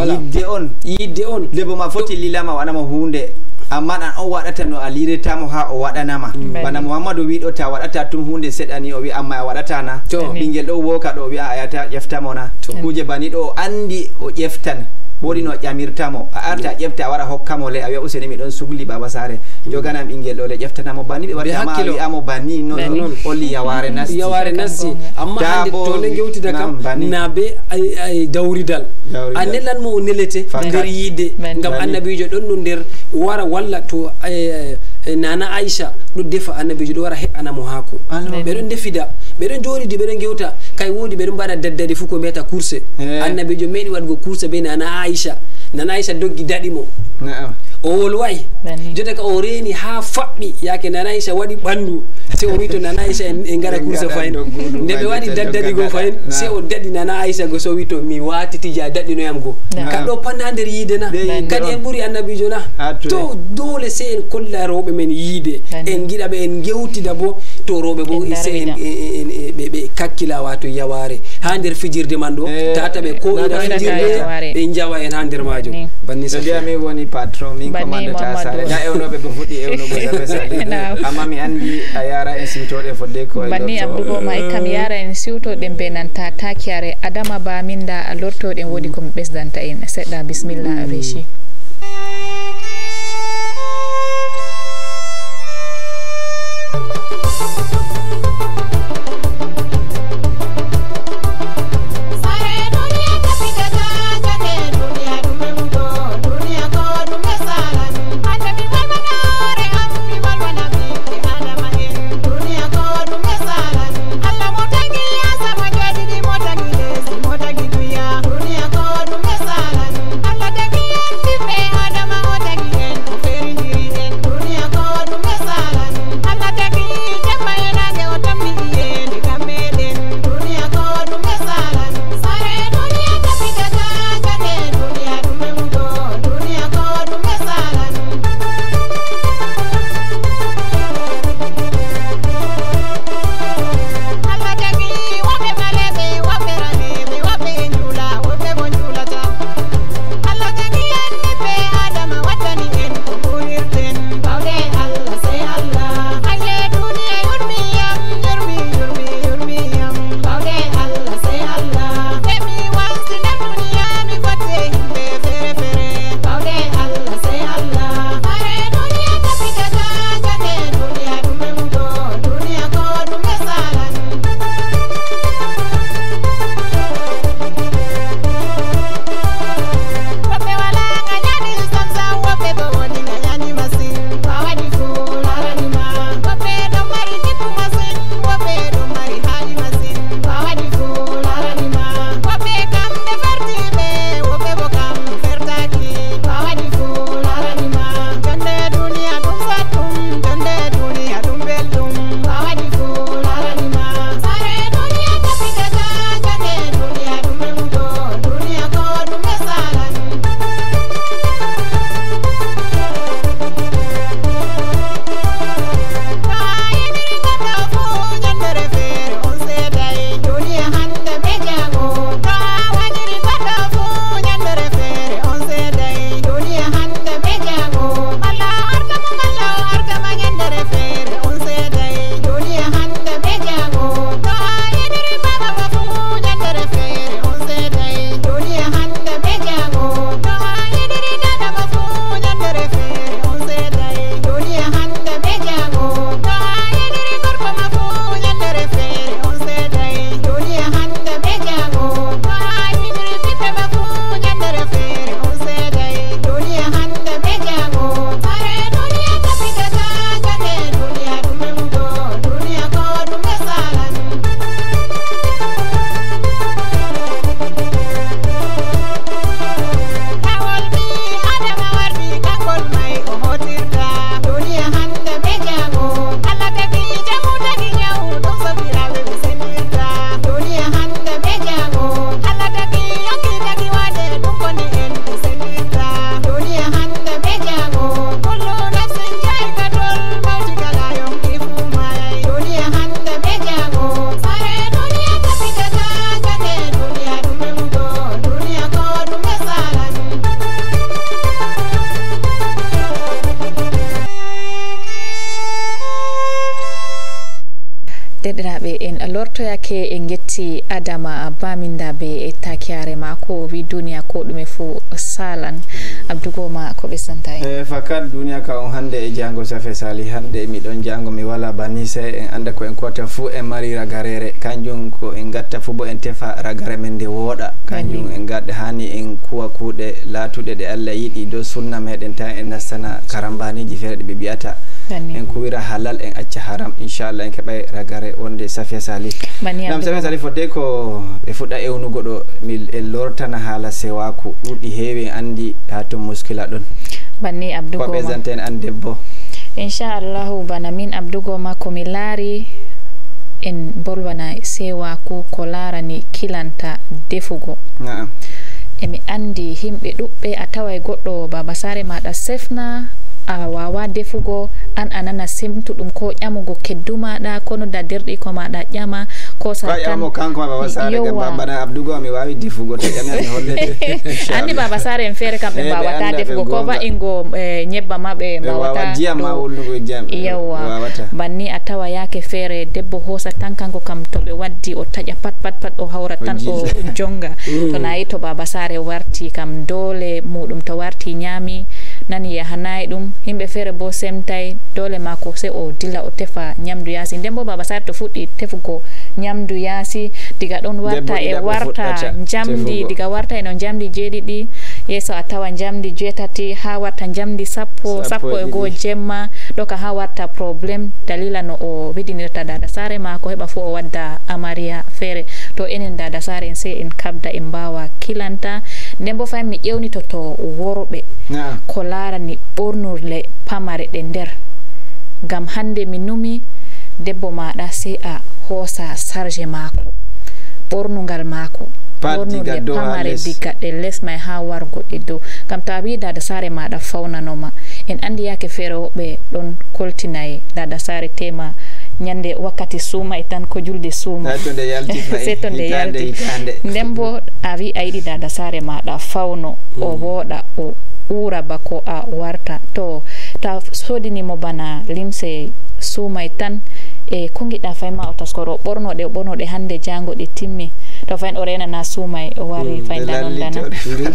yidde on debbo ma foti lilama wadana hunde amma dan o wadata no alireta mo ha o wadanama bana Muhammadu wi do ta wadata tum hunde sedani o wi amma a wadata na bingel do woka do wi ayata jefta mona kuje bani do andi o jeftan wodi no jamirtamo a arta jefta wara hokkamo le a wi useni mi don sugli baba sare jogana bingel do le jeftanamo bani be warta ma wi amo bani no olli yaware nasti amma hande to ne gewtida kam na be ay dawridal anelan mo nelete der yide ngam annabijo don no der wara walla to nana Aisha do defa annabijo do wara he'ana mo hako be don defida be don joridi be don gewta kay wodi be don bada daddade fu ko meta course annabijo medi wadgo course be nana Aisha doggi dadi mo o wolway jota ka o reni ha fabbi yake nana Aisha wadi bandu se o wito nana Aisha en gara course fayin nde be wadi daddadi go fayin se o daddi nana Aisha go so wito mi watiti ja daddi no yam go kado panda der yide na kadi en buri annabijo na to dole se en kolla robe men yide en gida be en gewtida bo to robe bo se en be kakkila wato yaware ha der fijirde man do tata be ko ida fijirde be jawa en ha der majo banni sa mi woni patron min commandata sare da ewnobe be fudi ewnobe zabe sare amma mi andi a yara en siwtode fodde ko banni Abdou ma e kam yara en siwtode be nanta takiare Adama ba minda a lortoden wodi ko besdanta en sedda bismillah reshi Dunia ko dunia salan, Allah lortoyake en getti Adama baminda be takiyare mako wi duniya ko ɗume fu salan Abdougoma ko ɓesdanta fakat duniya ka on hande e jango safe sali hande miɗon jango mi wala banni sey en anda ko en kota fu en mari ragarere kanjum ko en gatta fu bo en tefa ragare men nde wooɗa kanjum en gadde hani en kuwa kuuɗe latuɗe ɗe Allah yiɗi do sunna meɗen tan en nastana karambaniji feere ɗe ɓe mbiyata en kuwira halal en acca haram inchallah en keɓay ragare wonde Safia Sali nam Safia Sali fodde ko ɓe fuɗɗa ewnugo ɗo mi lortana haala sewaku ɗuɗɗi heewi andi ha to muskila ɗon banni Abdougoma ko ɓesdante en an debbo inchallahu bana min Abdougoma komi laari en bolwana sewaku ko larani kilanta defugo emi andi himɓe ɗuɓɓe a tawai goɗɗo baba sare maɗa sefna a wawa defugo an anana simtuɗum ko ƴamugo keddu maɗa kono da derɗi ko maɗa ƴama ko ƴamo kanko ma baba sare gam bana Abdougoma mi wawi defugo to ƴami mi hollete andi baba sare en feere kamɓe mbawata defugo ko va'ingo ñebba maɓe mbawata jiyam ma wulnugo jam yewwa banni a tawa yake feere debbo hosa tan kanko kam to ɓe waddi o taƴa pat pat pat o hawra tan o jonga to nayi to baba sare warti kam dole muɗum to warti ñami nani yahanayi ɗum himɓe feere bo semtay dole mako se o dilla o tefa ñamdu yaasi nden bo baba sare to fuɗɗi tefugo ñamdu yaasi diga ɗon warta e warta jamdi diga warta eno jamdi jeeɗiɗi yeeso a tawa jamdi jeetati ha warta jamdi sappo e goo jemma ɗoka ha warta probléme dalila no o widinirta dada sare mako heɓa fu o wadda amariya feere to enen dada sare en se en kabda en mbawa kilanta nden bo fayi mi ƴewnito to worɓe ko larani ɓornurle pamare ɗe nder gam hande mi numi debbo maɗa se a hoosa sarge mako ɓornugal mako ɓornurle pamare diga ɗe les may ha wargo ɗe dow gam to a wi dada sare maɗa fawnanoma en andi yake feere woɓɓe ɗon koltinaye dada sare tema ñande wakkati suuma e tan ko julde suuma se to nde yalti nden bo a wi a yiɗi dada sare maɗa fawno o wooɗa o ura bako a warta to ta sodinimo bana limse suuma e tan e ko giɗɗa fayma o taskoro ɓornoɗe hande jango ɗe timmi to fayin o renana suumay o wari faydanon dana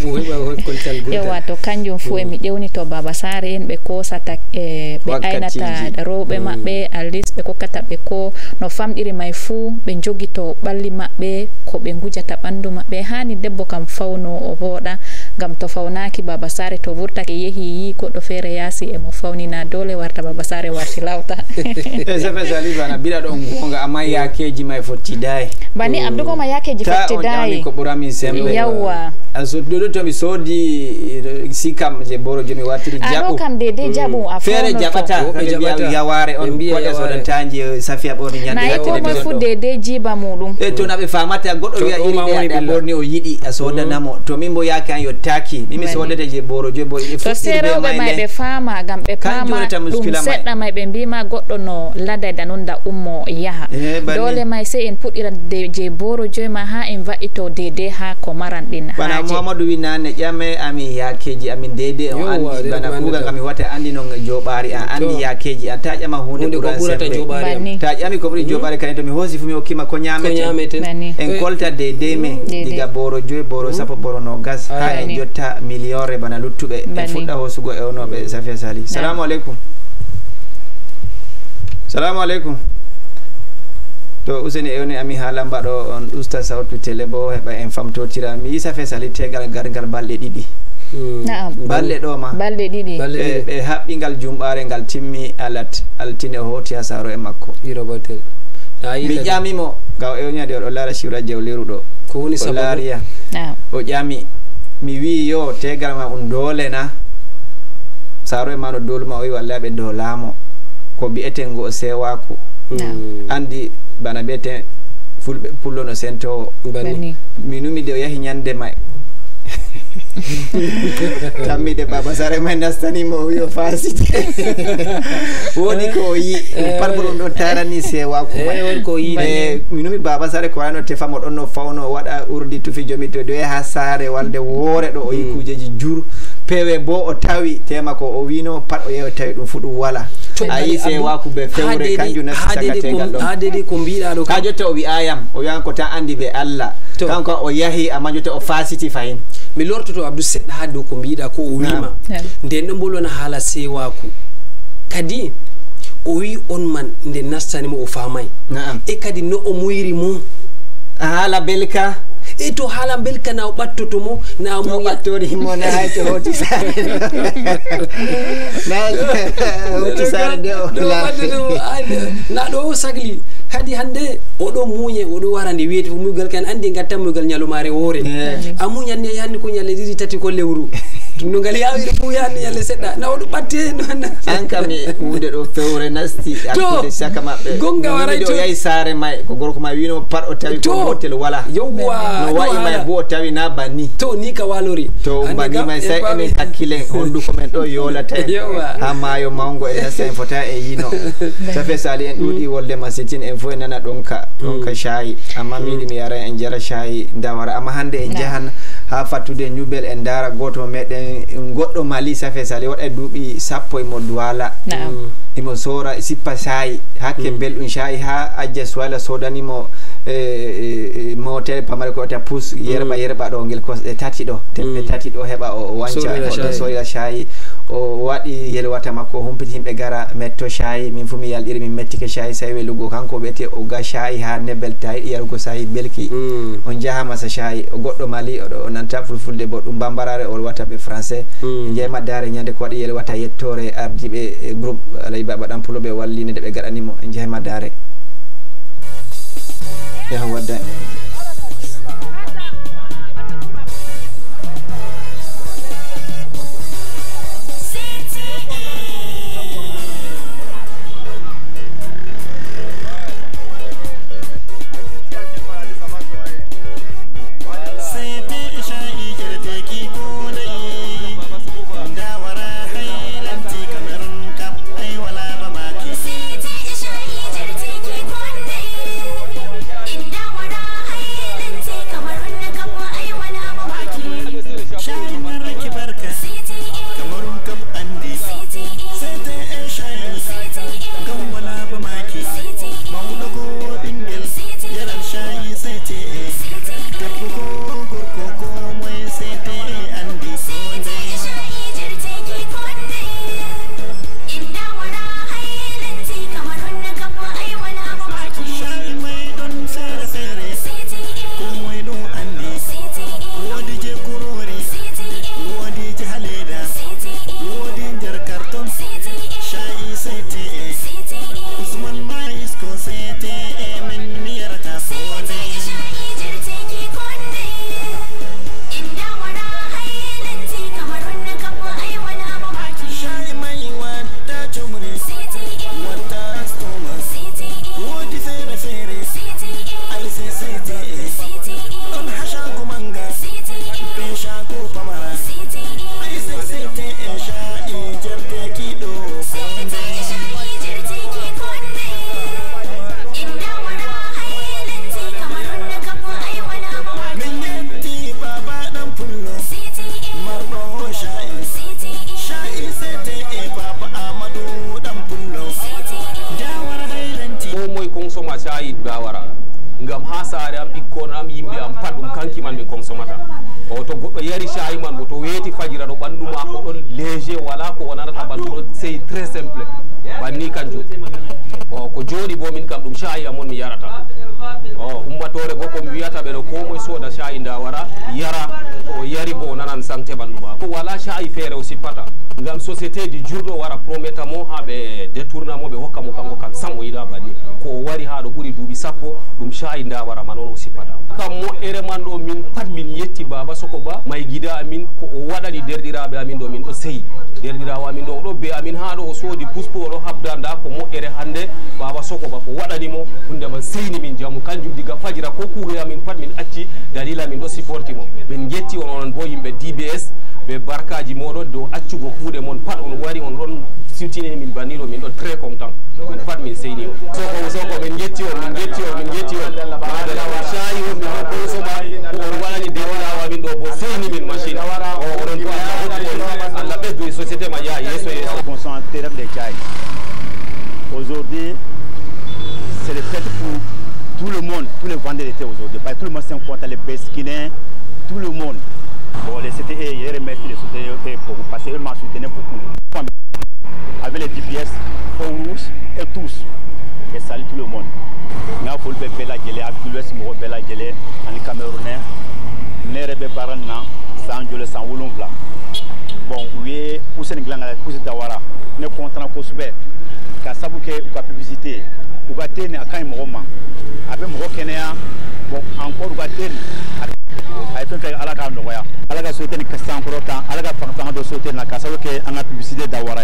yowa to kanjum fu emi ƴewni to baba sare en ɓe kosata ɓe aynata rewɓe maɓɓe alis ɓe kokkata ɓe ko no famɗiri may fu ɓe jogito ɓalli maɓɓe ko ɓe gujata ɓandu maɓɓe hani debbo kam fawno o wooɗa gam to fawnaki baba sare to vurtake yehi yi goɗɗo feere yaasi emo fawnina dole warta baba sare warti lawta bana bila ɗon gonga amma yakeji may fottidayi bani Abdougoma yakeji fottidayi ko ɓurami sembe yawwa ɗoɗo to mi soodi sikam je boro jomi wartiri jaɓu kam dede jaɓu a feere jaɓata yaware on koɗe sodantaji Safia ɓorni ñande nayi ko moy fu dede jiba muɗum e to naɓe famata goɗɗo wiya iri ɗe a ɓorni o yiɗi a sodanamo to min bo yake an yottaki mimi sodata je boro joyi bo to se rewɓe may ɓe faama gam ɓe paama ɗum seɗɗa may ɓe mbima goɗɗo no ladayda noon da ummo yaha dole may se en puɗɗira je boro joyi ma ha en va'ito dede ha ko maran ɗin bana Mouhamadou wi nane ƴame amin yakeji amin dede o andi bana kuugal kam mi wata andi no joɓari an andi yakeji an ta ƴama hunde ɓuran ta ƴami ko ɓuuri joɓari kadi to mi hoosi fu mi hokkima ko ñamete en kolta dede me diga boro joyi boro sappo boro no gas ha en jotta million re bana luttuɓe en fuɗɗa hoosugo ewnoɓe Safia Sali salamu aleykum salamu aleykum to useni ewni ami ha lamba ɗo on usta sawtu télé bo heɓa en famtotira mi yi Safia Sali tegal gargal balɗe ɗiɗi balɗe ɗo ma balɗe ɗiɗi ɓe haɓɓingal jumɓare ngal timmi alat altine o hoti ha saro e makko mi ƴamimo gaw ewniyade oɗo laara siwra jewliru ɗo ko woni o laariya o ƴami mi wi yo tegal ma un doole na saro e ma no doluma o wi walla ɓe doolamo ko mbi'eten go sewaku andi bana mbiyeten fulɓe pullo no sento mi numi de o yahi ñande may tammide baba sare may nastanimo o wi o fasite woni ko o yi pat bo ɗum ɗon tarani sewaku may mi numi baba sare ko wayno tefamo ɗon no fawno o waɗa urdi tufi jomi to ɗo ha saare walde woore ɗo o yi kujeji jur pewe bo o tawi tema ko o wino pat o yewi tawi ɗum fu ɗum wala ayi sewaku ɓe fewre kanjum nasti sagategal ɗon hadede ko mbiɗa ɗo ka jotta o wi'ayam o wiyan ko tan andi ɓe Allah kanko o yahi amma jotta o fasiti fayin mi lortoto Abdou seɗɗa ha dow ko mbiɗa ko o wima nden ɗo bolwana haala sewaku kadi o wi on man nde nastanimo o famay e kadi no o moyri mo haala belka e to haala belka na o ɓattoto mo na mo ɓattori mo na hayto hoti sare hoti sare de o na ɗo o sagli kadi hande oɗo muñe oɗo wara nde wiyete ko muygal kan andi gattan muygal ñalumare woore a muñanne yandi ko ñalle ɗiɗi tati ko lewru no ngal yawiri fo yandi ñalle seɗɗa na oɗo ɓatte an kam hunde ɗo fewre nasti hakkude saka maɓɓe gonga waray to yahi sare may ko gorko ma wino pat o tawi ko hotel wala yowwa no wayi may bo o tawi na banni to ni ka walori to banni may sai emin hakkilen honduko men ɗo yolata ha maayo mango e nasta en fota e yino safe sali en ɗuuɗi wolde masitin en fo en nana ɗon ka shayi amma miɗi mi yara en jara shayi dawara amma hande en jahan ha fattude ñubel en dara goto meɗen goɗɗo Mali safe sali waɗa duuɓi 10 imo duwala imo sora sippa shayi hakke belɗum shayi ha ajja suwala sodanimo motel pamare ko ta pus yerba ɗo ngel kosɗe tati ɗo tempe tati ɗo heɓa o wanca oɗo soya shayi o waɗi yelwata makko humpiti yimɓe gara metto shayi min fu mi yalɗiri min mettike shayi sawi welugo kanko ɓete o ga shayi ha nebel ta yiɗi yarugo sayi belki on jahama sa shayi o goɗɗo Mali oɗo nanta fulfulde bo ɗum bambarare o wata ɓe français jeyma dare ñande ko waɗi yelwata yettore ardiɓe groupe alay baba ɗan puloɓe wallini nde ɓe gaɗanimo en jeyma dare yaha wadda ngam ha saare am ɓikkon am yimɓe am pat ɗum kanki man ɓe consomata o to goɗɗo yari shayi man bo to weeti fajira ɗo ɓandu ma ko ɗon léger wala ko o nanata ɓandu ɗo c'est très simple banni kanjum o ko jooɗi bo min kam ɗum shayi am on mi yarata o ummatore bo komi wiyata ɓeɗo ko moye sooda shayi nda wara yara to o yari bo o nanan sancte ɓandu ma ko wala shayi feere o sippata ngam société ji jurɗo wara prometa mo ha ɓe détourna mo ɓe hokka mo kanko kam sam o yiɗa banni ko o wari ha ɗo ɓuuri duuɓi 10 ɗum shayi nda wara man on o sippata kam moƴƴere man ɗo min pat min yetti baba soko ba may guida amin ko o waɗani derɗiraɓe amin ɗo min ɗo seyi derɗirawo amin ɗo oɗo be amin ha ɗo o soodi puspo oɗo habda nda ko moƴƴere hande baba soko ba ko waɗanimo hunde man seyni min jamu kanjum diga fajira ko kuuɗe amin pat min acci dalila min ɗo supporti mo min jetti on onon bo yimɓe DBS ɓe barkaji moɗon dow accugo kuuɗe mon pat on wari on ɗon siwtini min banniɗo min ɗon très content min pat min seyni o soko min jetti on min jetti on min jetti on madalawa shayi on min hokko soba ko on waɗani derɗirawo min ɗo bo seyni min machine o oɗon bo Allah hokku on Allah ɓesdu e société ma yaa yeeso yeeso consommateur de caay aujourd'hui, c'est les fêtes pour tout le monde, tous les vendeurs d'été aujourd'hui. Tout le monde s'en compte, les Pesquinins, tout le monde. Bon, les CTE, je remercie les CTE pour passer, eux m'ont soutenu beaucoup. Avec les DPS, au rouge et tous. Et salut tout le monde. Nous avons fait Bella Gelé, Abdoulouès Moro Bella Gelé, en Camerounais. Nous avons fait Barana, sans Dieu, sans Woulouvla. Bon, oui, pour ce Nglanga, pour ce Dawara, nous sommes contents pour ce faire. Car ça vous fait la publicité, vous avez été à Kaimoroma. Avec Moro Kenya, bon, encore vous avez été à la Cameroun. À la société de Castan Corota, à la Cameroun de société de la Casa, à la publicité Dawara.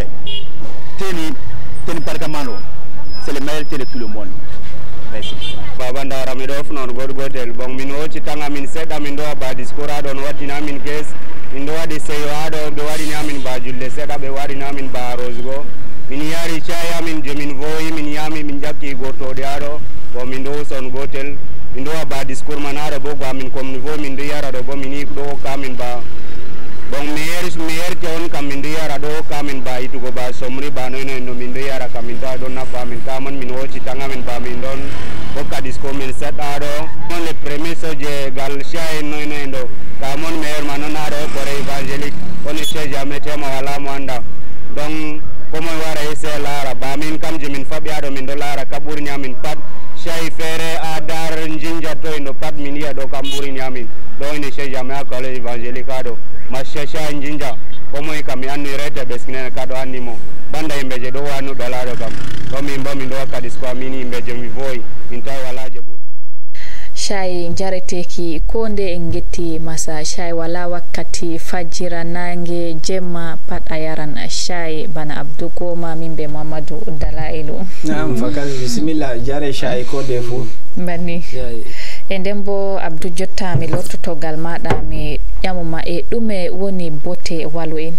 Teni Parkamano, c'est le meilleur de tout le monde. Merci. Babanda Ramidof, non Godgotel, bon, Mino, Chitanga, Min Seda, Mindo, Badiscora, Don Watina, Min Case. Indoa de Seyoado, Bewari Namin Bajul, Seda Bewari Namin Barosgo, Miniari Chaya, Min Jemin Voi, Minyami, Minjaki, Goto Diado, Bomindo, Son Gotel, Indoa Badiskur Manara, Boga, Min Comnivo, Mindiara, Bomini, Do, Kamin Ba, Bon Meir, Jon, Kamindiara, Do, Kamin Ba, Itugo Ba, Somri, Bano, Mindiara, Kaminta, Donna, Famin, Kaman, Minochi, Tangamin, Bamindon, Boka Disco, Min Setado, on le premiso de Galshai, Noinendo. Kamon meilleur manonado pour évangélique on ne sait jamais tema wala mwanda donc comme wara ese lara ba min kam jimin fabiado min dolara kabur nyamin pat shay fere adar njinja to ino pat min ya do kamburi nyamin do ne sait jamais akole évangélique ado ma shasha njinja comme kam yanni rete beskine kado animo banda imbeje do wanu dolaro kam to min bo min do kadisco mini imbeje mi voy min taw wala je Shai jareteki konde ngeti masa shai wala wakati fajira nange jema pat ayaran shai bana Abdou Koma mimbe Mamadou Dalailu. Naam fakal bismillah jare shai ko defu. Bani. Endembo Abdou jotta mi lottoto gal mada mi yamuma e dume woni bote walu en.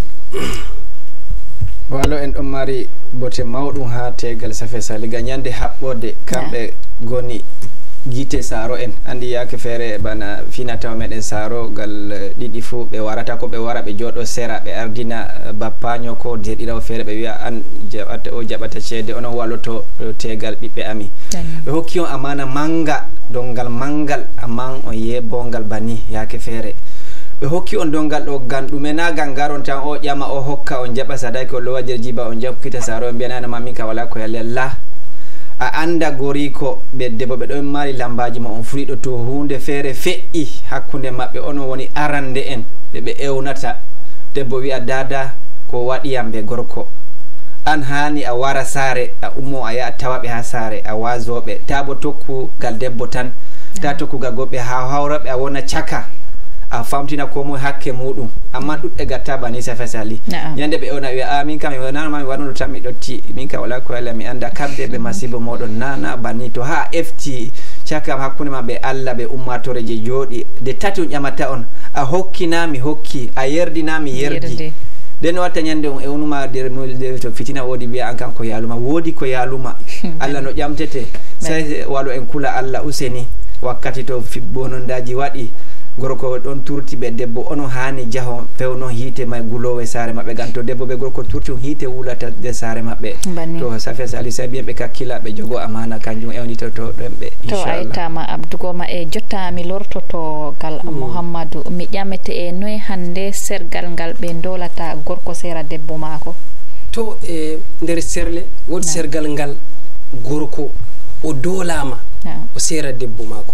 Walo en ɗon mari bote mawɗum ha tegal safe saliga nyande haɓɓode kamɓe goni gite saro en andi yake fere bana finata meɗen saro gal ɗiɗi fu ɓe warata ko ɓe wara ɓe joɗo sera ɓe ardina bappaño ko derɗirawo fere ɓe wiya an jaɓata o jaɓata ceede onon walloto tegal ɓiɓɓe ami ɓe hokki on amana manga dongal mangal amman on yebbongal bani yake fere ɓe hokki on dongal ɗo gan ɗume na gan garon tan o ƴama o hokka on jaɓa sadaki o lowajir jiba on jaɓkita saro on mbiyananama min ka wala ko yalle la a anda goriko be debbo be don mari lambaji ma on frido to hunde fere fe'i hakkunde mabbe on woni arande en be ewnata debbo wi'a dada ko wadi yambe gorko an hani a wara sare a ummo a ya tawabe ha sare a wazobe tabo tokku gal debbo tan ta tokku gal gobe ha hawrabe a wona chaka a famtina ko mo hakke mudum amma dudde gatta bani safasali yande be ona wi min kam mi wana ma mi wanu tan mi dotti min ka wala ko ala mi anda kabde be masibo modon nana bani to ha FT chaka hakkunde mabbe alla be ummatore je jodi de tati on yamata on a hokkina mi hokki a yerdina mi yerdi den watta nyande on ewnuma der to fitina wodi biya an kan ko yaluma wodi ko yaluma alla no jamtete sai walo en kula alla useni wakkati to bonondaji wadi gorko don turti be debbo ono hani jaho pewno hite may gulowe sare mabbe ganto debbo be gorko turti hite wulata de sare mabbe to safes ali sabi be kakkila be jogo amana kanjum ewnito to dembe inshallah to aytama Abdou Koma e jotta mi lortoto gal Muhammadu mi jamete e noy hande sergal gal be dolata gorko sera debbo mako to der serle wod sergal gal gorko o dolama o sera debbo mako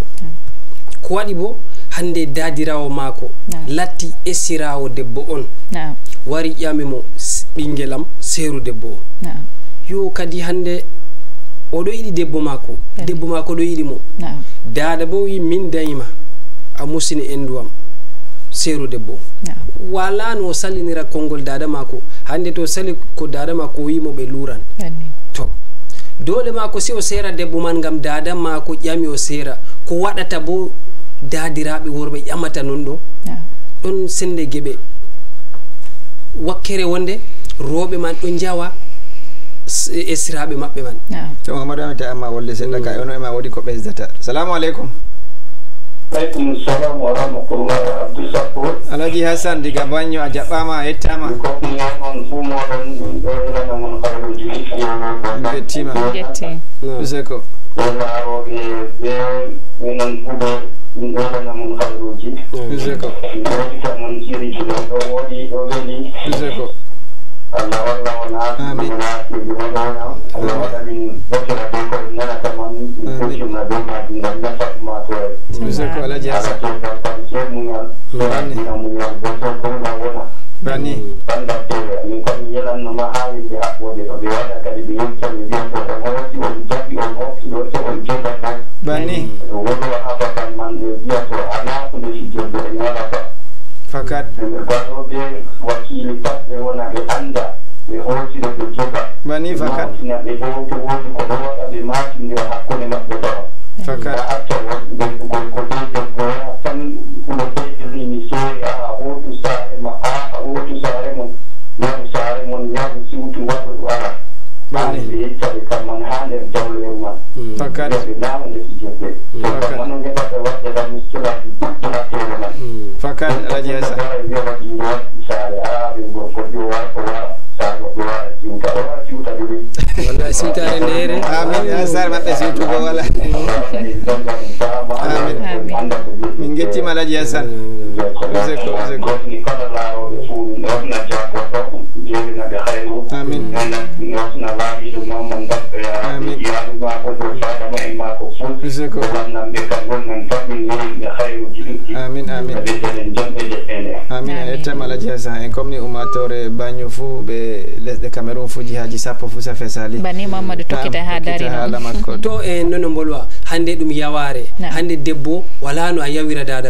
ko wadi bo hande dadirawo mako latti esirawo debbo on wari ƴamimo ɓingelam seru debbo yo kadi hande oɗo yiɗi debbo mako ɗo yiɗi mo dada bo wi min dayima a musini enduam seru debbo wala no salinira kongol dada mako hande to sali ko dada mako wimo ɓe luran to dole mako si o sera debbo man ngam dada mako ƴami o sera ko waɗata bo dadiraɓe worɓe ƴamata non ɗo ɗon sende geɓe wakkere wonde rooɓe man ɗo jawa esiraɓe maɓɓe man to Mamadou amita amma wolle seɗɗa ka ono ema wodi ko ɓesdata salamu aleykum aleykum salam wa rahmatullah Abdou Sakour ala Alhaji Hassan diga Banyo a jaɓɓama yettama gettima useko useko useko amin useko Alhaji Hassan Bani Bani fakat Bani fakat fakat fakat Alhaji Hassan wallahi siwtare ndere amin ya sar mabbe siwtugo wala amin min gettima Alhaji Hassan useko amin useko amin amin yettama Alhaji Hassan en komni umatore Banyo fu be lesde Cameroon fu jihaji sappo fu sa fesali bani Mamadou tokkita ha dari no to e nono bolwa hande dum yaware hande debbo wala no a yawira dada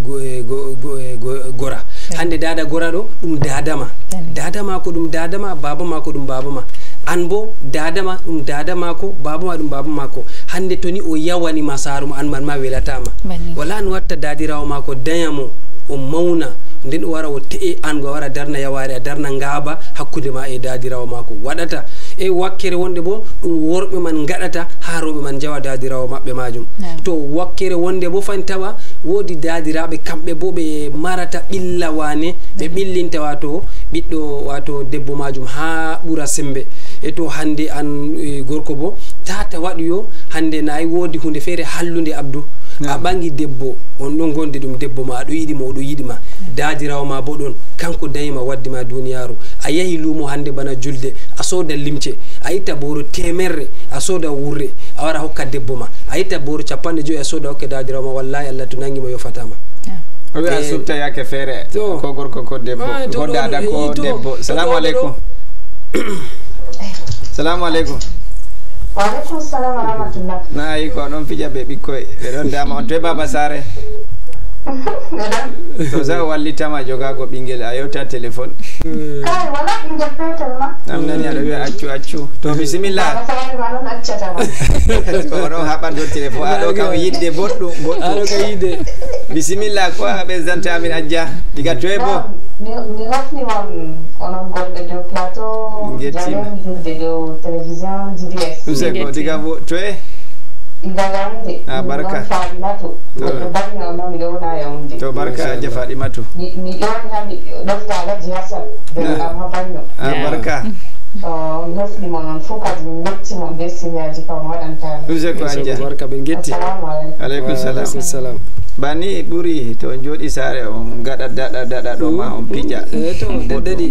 gora hande dada gora do dum dadama ko dum dadama baba mako dum baba ma an bo dadama dum dadama ko baba ma dum baba mako hande toni o yawani masarum an man ma welatama wala no watta dadirawo mako dayamo o mauna nden o wara o te'e an go wara darna yaware a darna ngaba hakkude ma e dadirawo mako wadata e wakkere wonde bo dum worbe man gadata ha robe man jawa dadirawo mabbe majum to wakkere wonde bo fantawa wodi dadirabe kambe bo be marata billa wane be billinta wato biddo wato debbo majum ha bura sembe e to hande an gorko bo tata wadiyo hande nay wodi hunde fere hallunde abdu a bangi debbo on don gonde dum debbo ma do yidi mo do yidi ma dadirawo ma bo don kanko dayima waddi ma duniyaru a yahi lumo hande bana julde a soda limce a itta boro temerre a soda wurre a wara hokka debbo ma a itta boro 50 a soda hokka dadirawo ma wallahi Allah to nangi mo yo fatama o wi a subta yake fere ko gorko ko debbo ko dada ko debbo salamu alaikum salamu alaikum Waalaikum salam wa rahmatullah. Na yi ko non fija be bikkoy be don dama on to baba sare. To za wallitama jogago bingel a yewta telephone. Kai wala bingel petel ma. Namnani ala wi accu to bismillah. To non haɓa do telephone aɗo kam yidde boɗɗum aɗo ka yidde bismillah ko be zanta amin ajja diga toy bo mi hofni won onon gonɗe dow plateau jalen himɓe dow télévision DBS useko diga bo toy diga yawnde barka Fadimatu to barka ma mi ɗo wona yawnde to barka ajja Fadimatu mi ƴoni ha mi ɗofta Alhaji Hassan ɓe amma Banyo barka mi hofnimo noon fof kadi mi mettimo be siniyaji kam waɗanta useko ajja barka ɓe getti aleykum salam bani ɓuri to jooɗi saare on gaɗa daɗa ɗo ma on piƴa to daɗi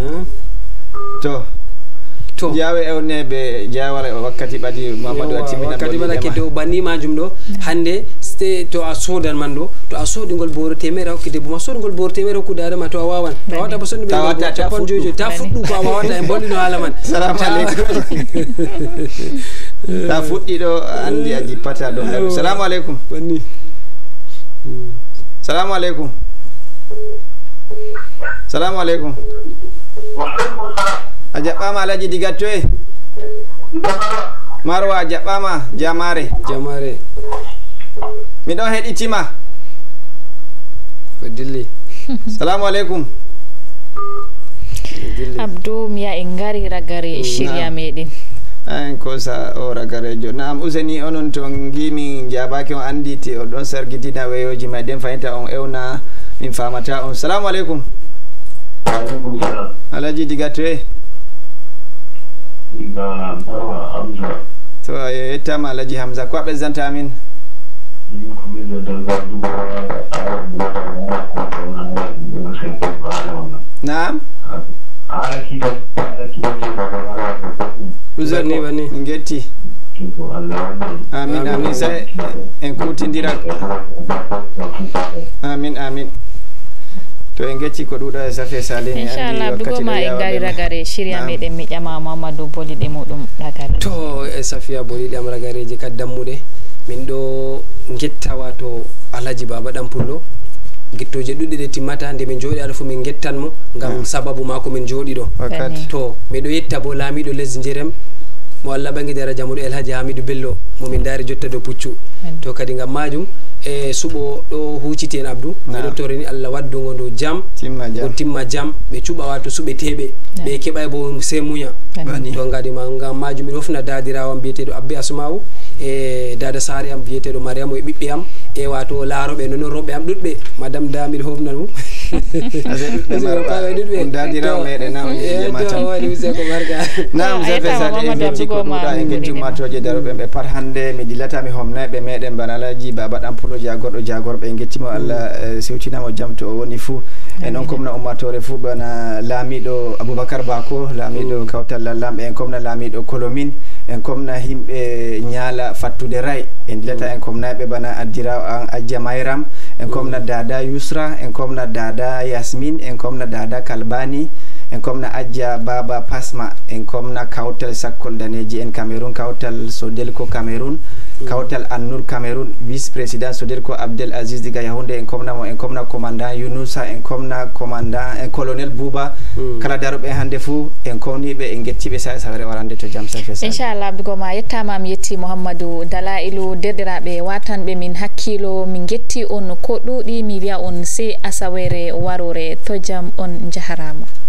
to jawe ewne be jawara wakkati ɓadi Mamadou atimina wakkati ɓaɗake dow banni majum ɗo hande to a sodan man ɗo to a soɗigol boro temere hokki debbo ma soɗigol boro temere hokkude adama to a wawan a wata ba sonde ɓe capan jojo ta fuɗɗu ko a wawata e bollino haala man salamu aleykum ta fuɗɗi ɗo andi a jippata ɗo salamu aleykum banni salamu aleykum salamu aleykum a jaɓɓama Alhaji diga toye Marwa a jaɓɓama jamare miɗon heɗitima ko dilli salamu aleykum Abdou miya en ngari ragare shirya meɗen en ko sa o ragarejo naam useni onon to gimi jabaki on anditi o ɗon sargitina weyoji maɗen fayinta on ewna min famata on. Assalamu alaikum. Alaji diga toye to yettama Alaji Hamza ko ɓeddanta amin. Naam uzani bani ngetti amin amin sai en kutindira amin to en gecci ko ɗuɗa safe salini inchallah abdugo ma en gari ragare shirya meɗen mi ƴama Mamadou boliɗe muɗum ragare to Safiya boliɗe am ragareji kad dammuɗe min ɗo getta wato Alhaji Baba ɗan Pullo gettoje ɗuɗɗe ɗe timmata nde min jooɗi aɗa fu min gettanmo ngam sababu mako min jooɗi ɗo to miɗo yetta bo laamiɗo lesdi Njerem mo Allah ɓangi daraja muɗo Elhaji Hamidou Bello momin daari jotta dow puccu to kadi ngam majum e suɓo ɗo hucciti en Abdou miɗo torini Allah waddugo ndo jam o timma jam ɓe cuɓa wato suɓeteɓe ɓe keɓay bo se muña to gadima ngam majum miɗo hofna dadirawo biyeteɗo Abbe Asma'u e dada sare am biyeteɗo Mariama e ɓiɓɓe am e wato laaroɓe nonon roɓɓe am ɗuɗɓe madame da miɗo hofna ɗum dadirawo meɗen waɗi useko barka nam safe sade en getti ko ɗuɗa en getti ummatoje daroɓe ɓe pat hande mi dillata mi homnayɓe meɗen bana Alaji Baba ɗan Pullo jagorɗo jagorɓe en gettimo Allah sewtinamo jam to o woni fuu en on komna ummatore fuu bana laamiɗo Aboubacar Bako laamiɗo kawtal lallamɓe en komna laamiɗo Kolomine en komna himɓe ñaala fattude ray en dillata en komnayɓe bana addirawo an Adja Mayram en komna dada Yusra en komna dada Yasmine en komna dada Kalbani en komna Adja Baba Pasma en komna kawtal sakkol daneji en Cameroun kawtal Sodelko Cameroun kawtal Annur Cameroun vice président Sodelko Abdel Aziz diga Yaoundé en komna mo en komna commandant Younousa en komna commandant en colonel Bouba kala daroɓe hande fuu en komniɓe en gettiɓe sa sawre warande to jam safe sa inchallah abdugo ma yettama mi yetti Mouhamadou Dalailu derɗiraɓe watanɓe min hakkilo min getti on ko ɗuɗi mi wiya on se asawere warore to jam on jaharama.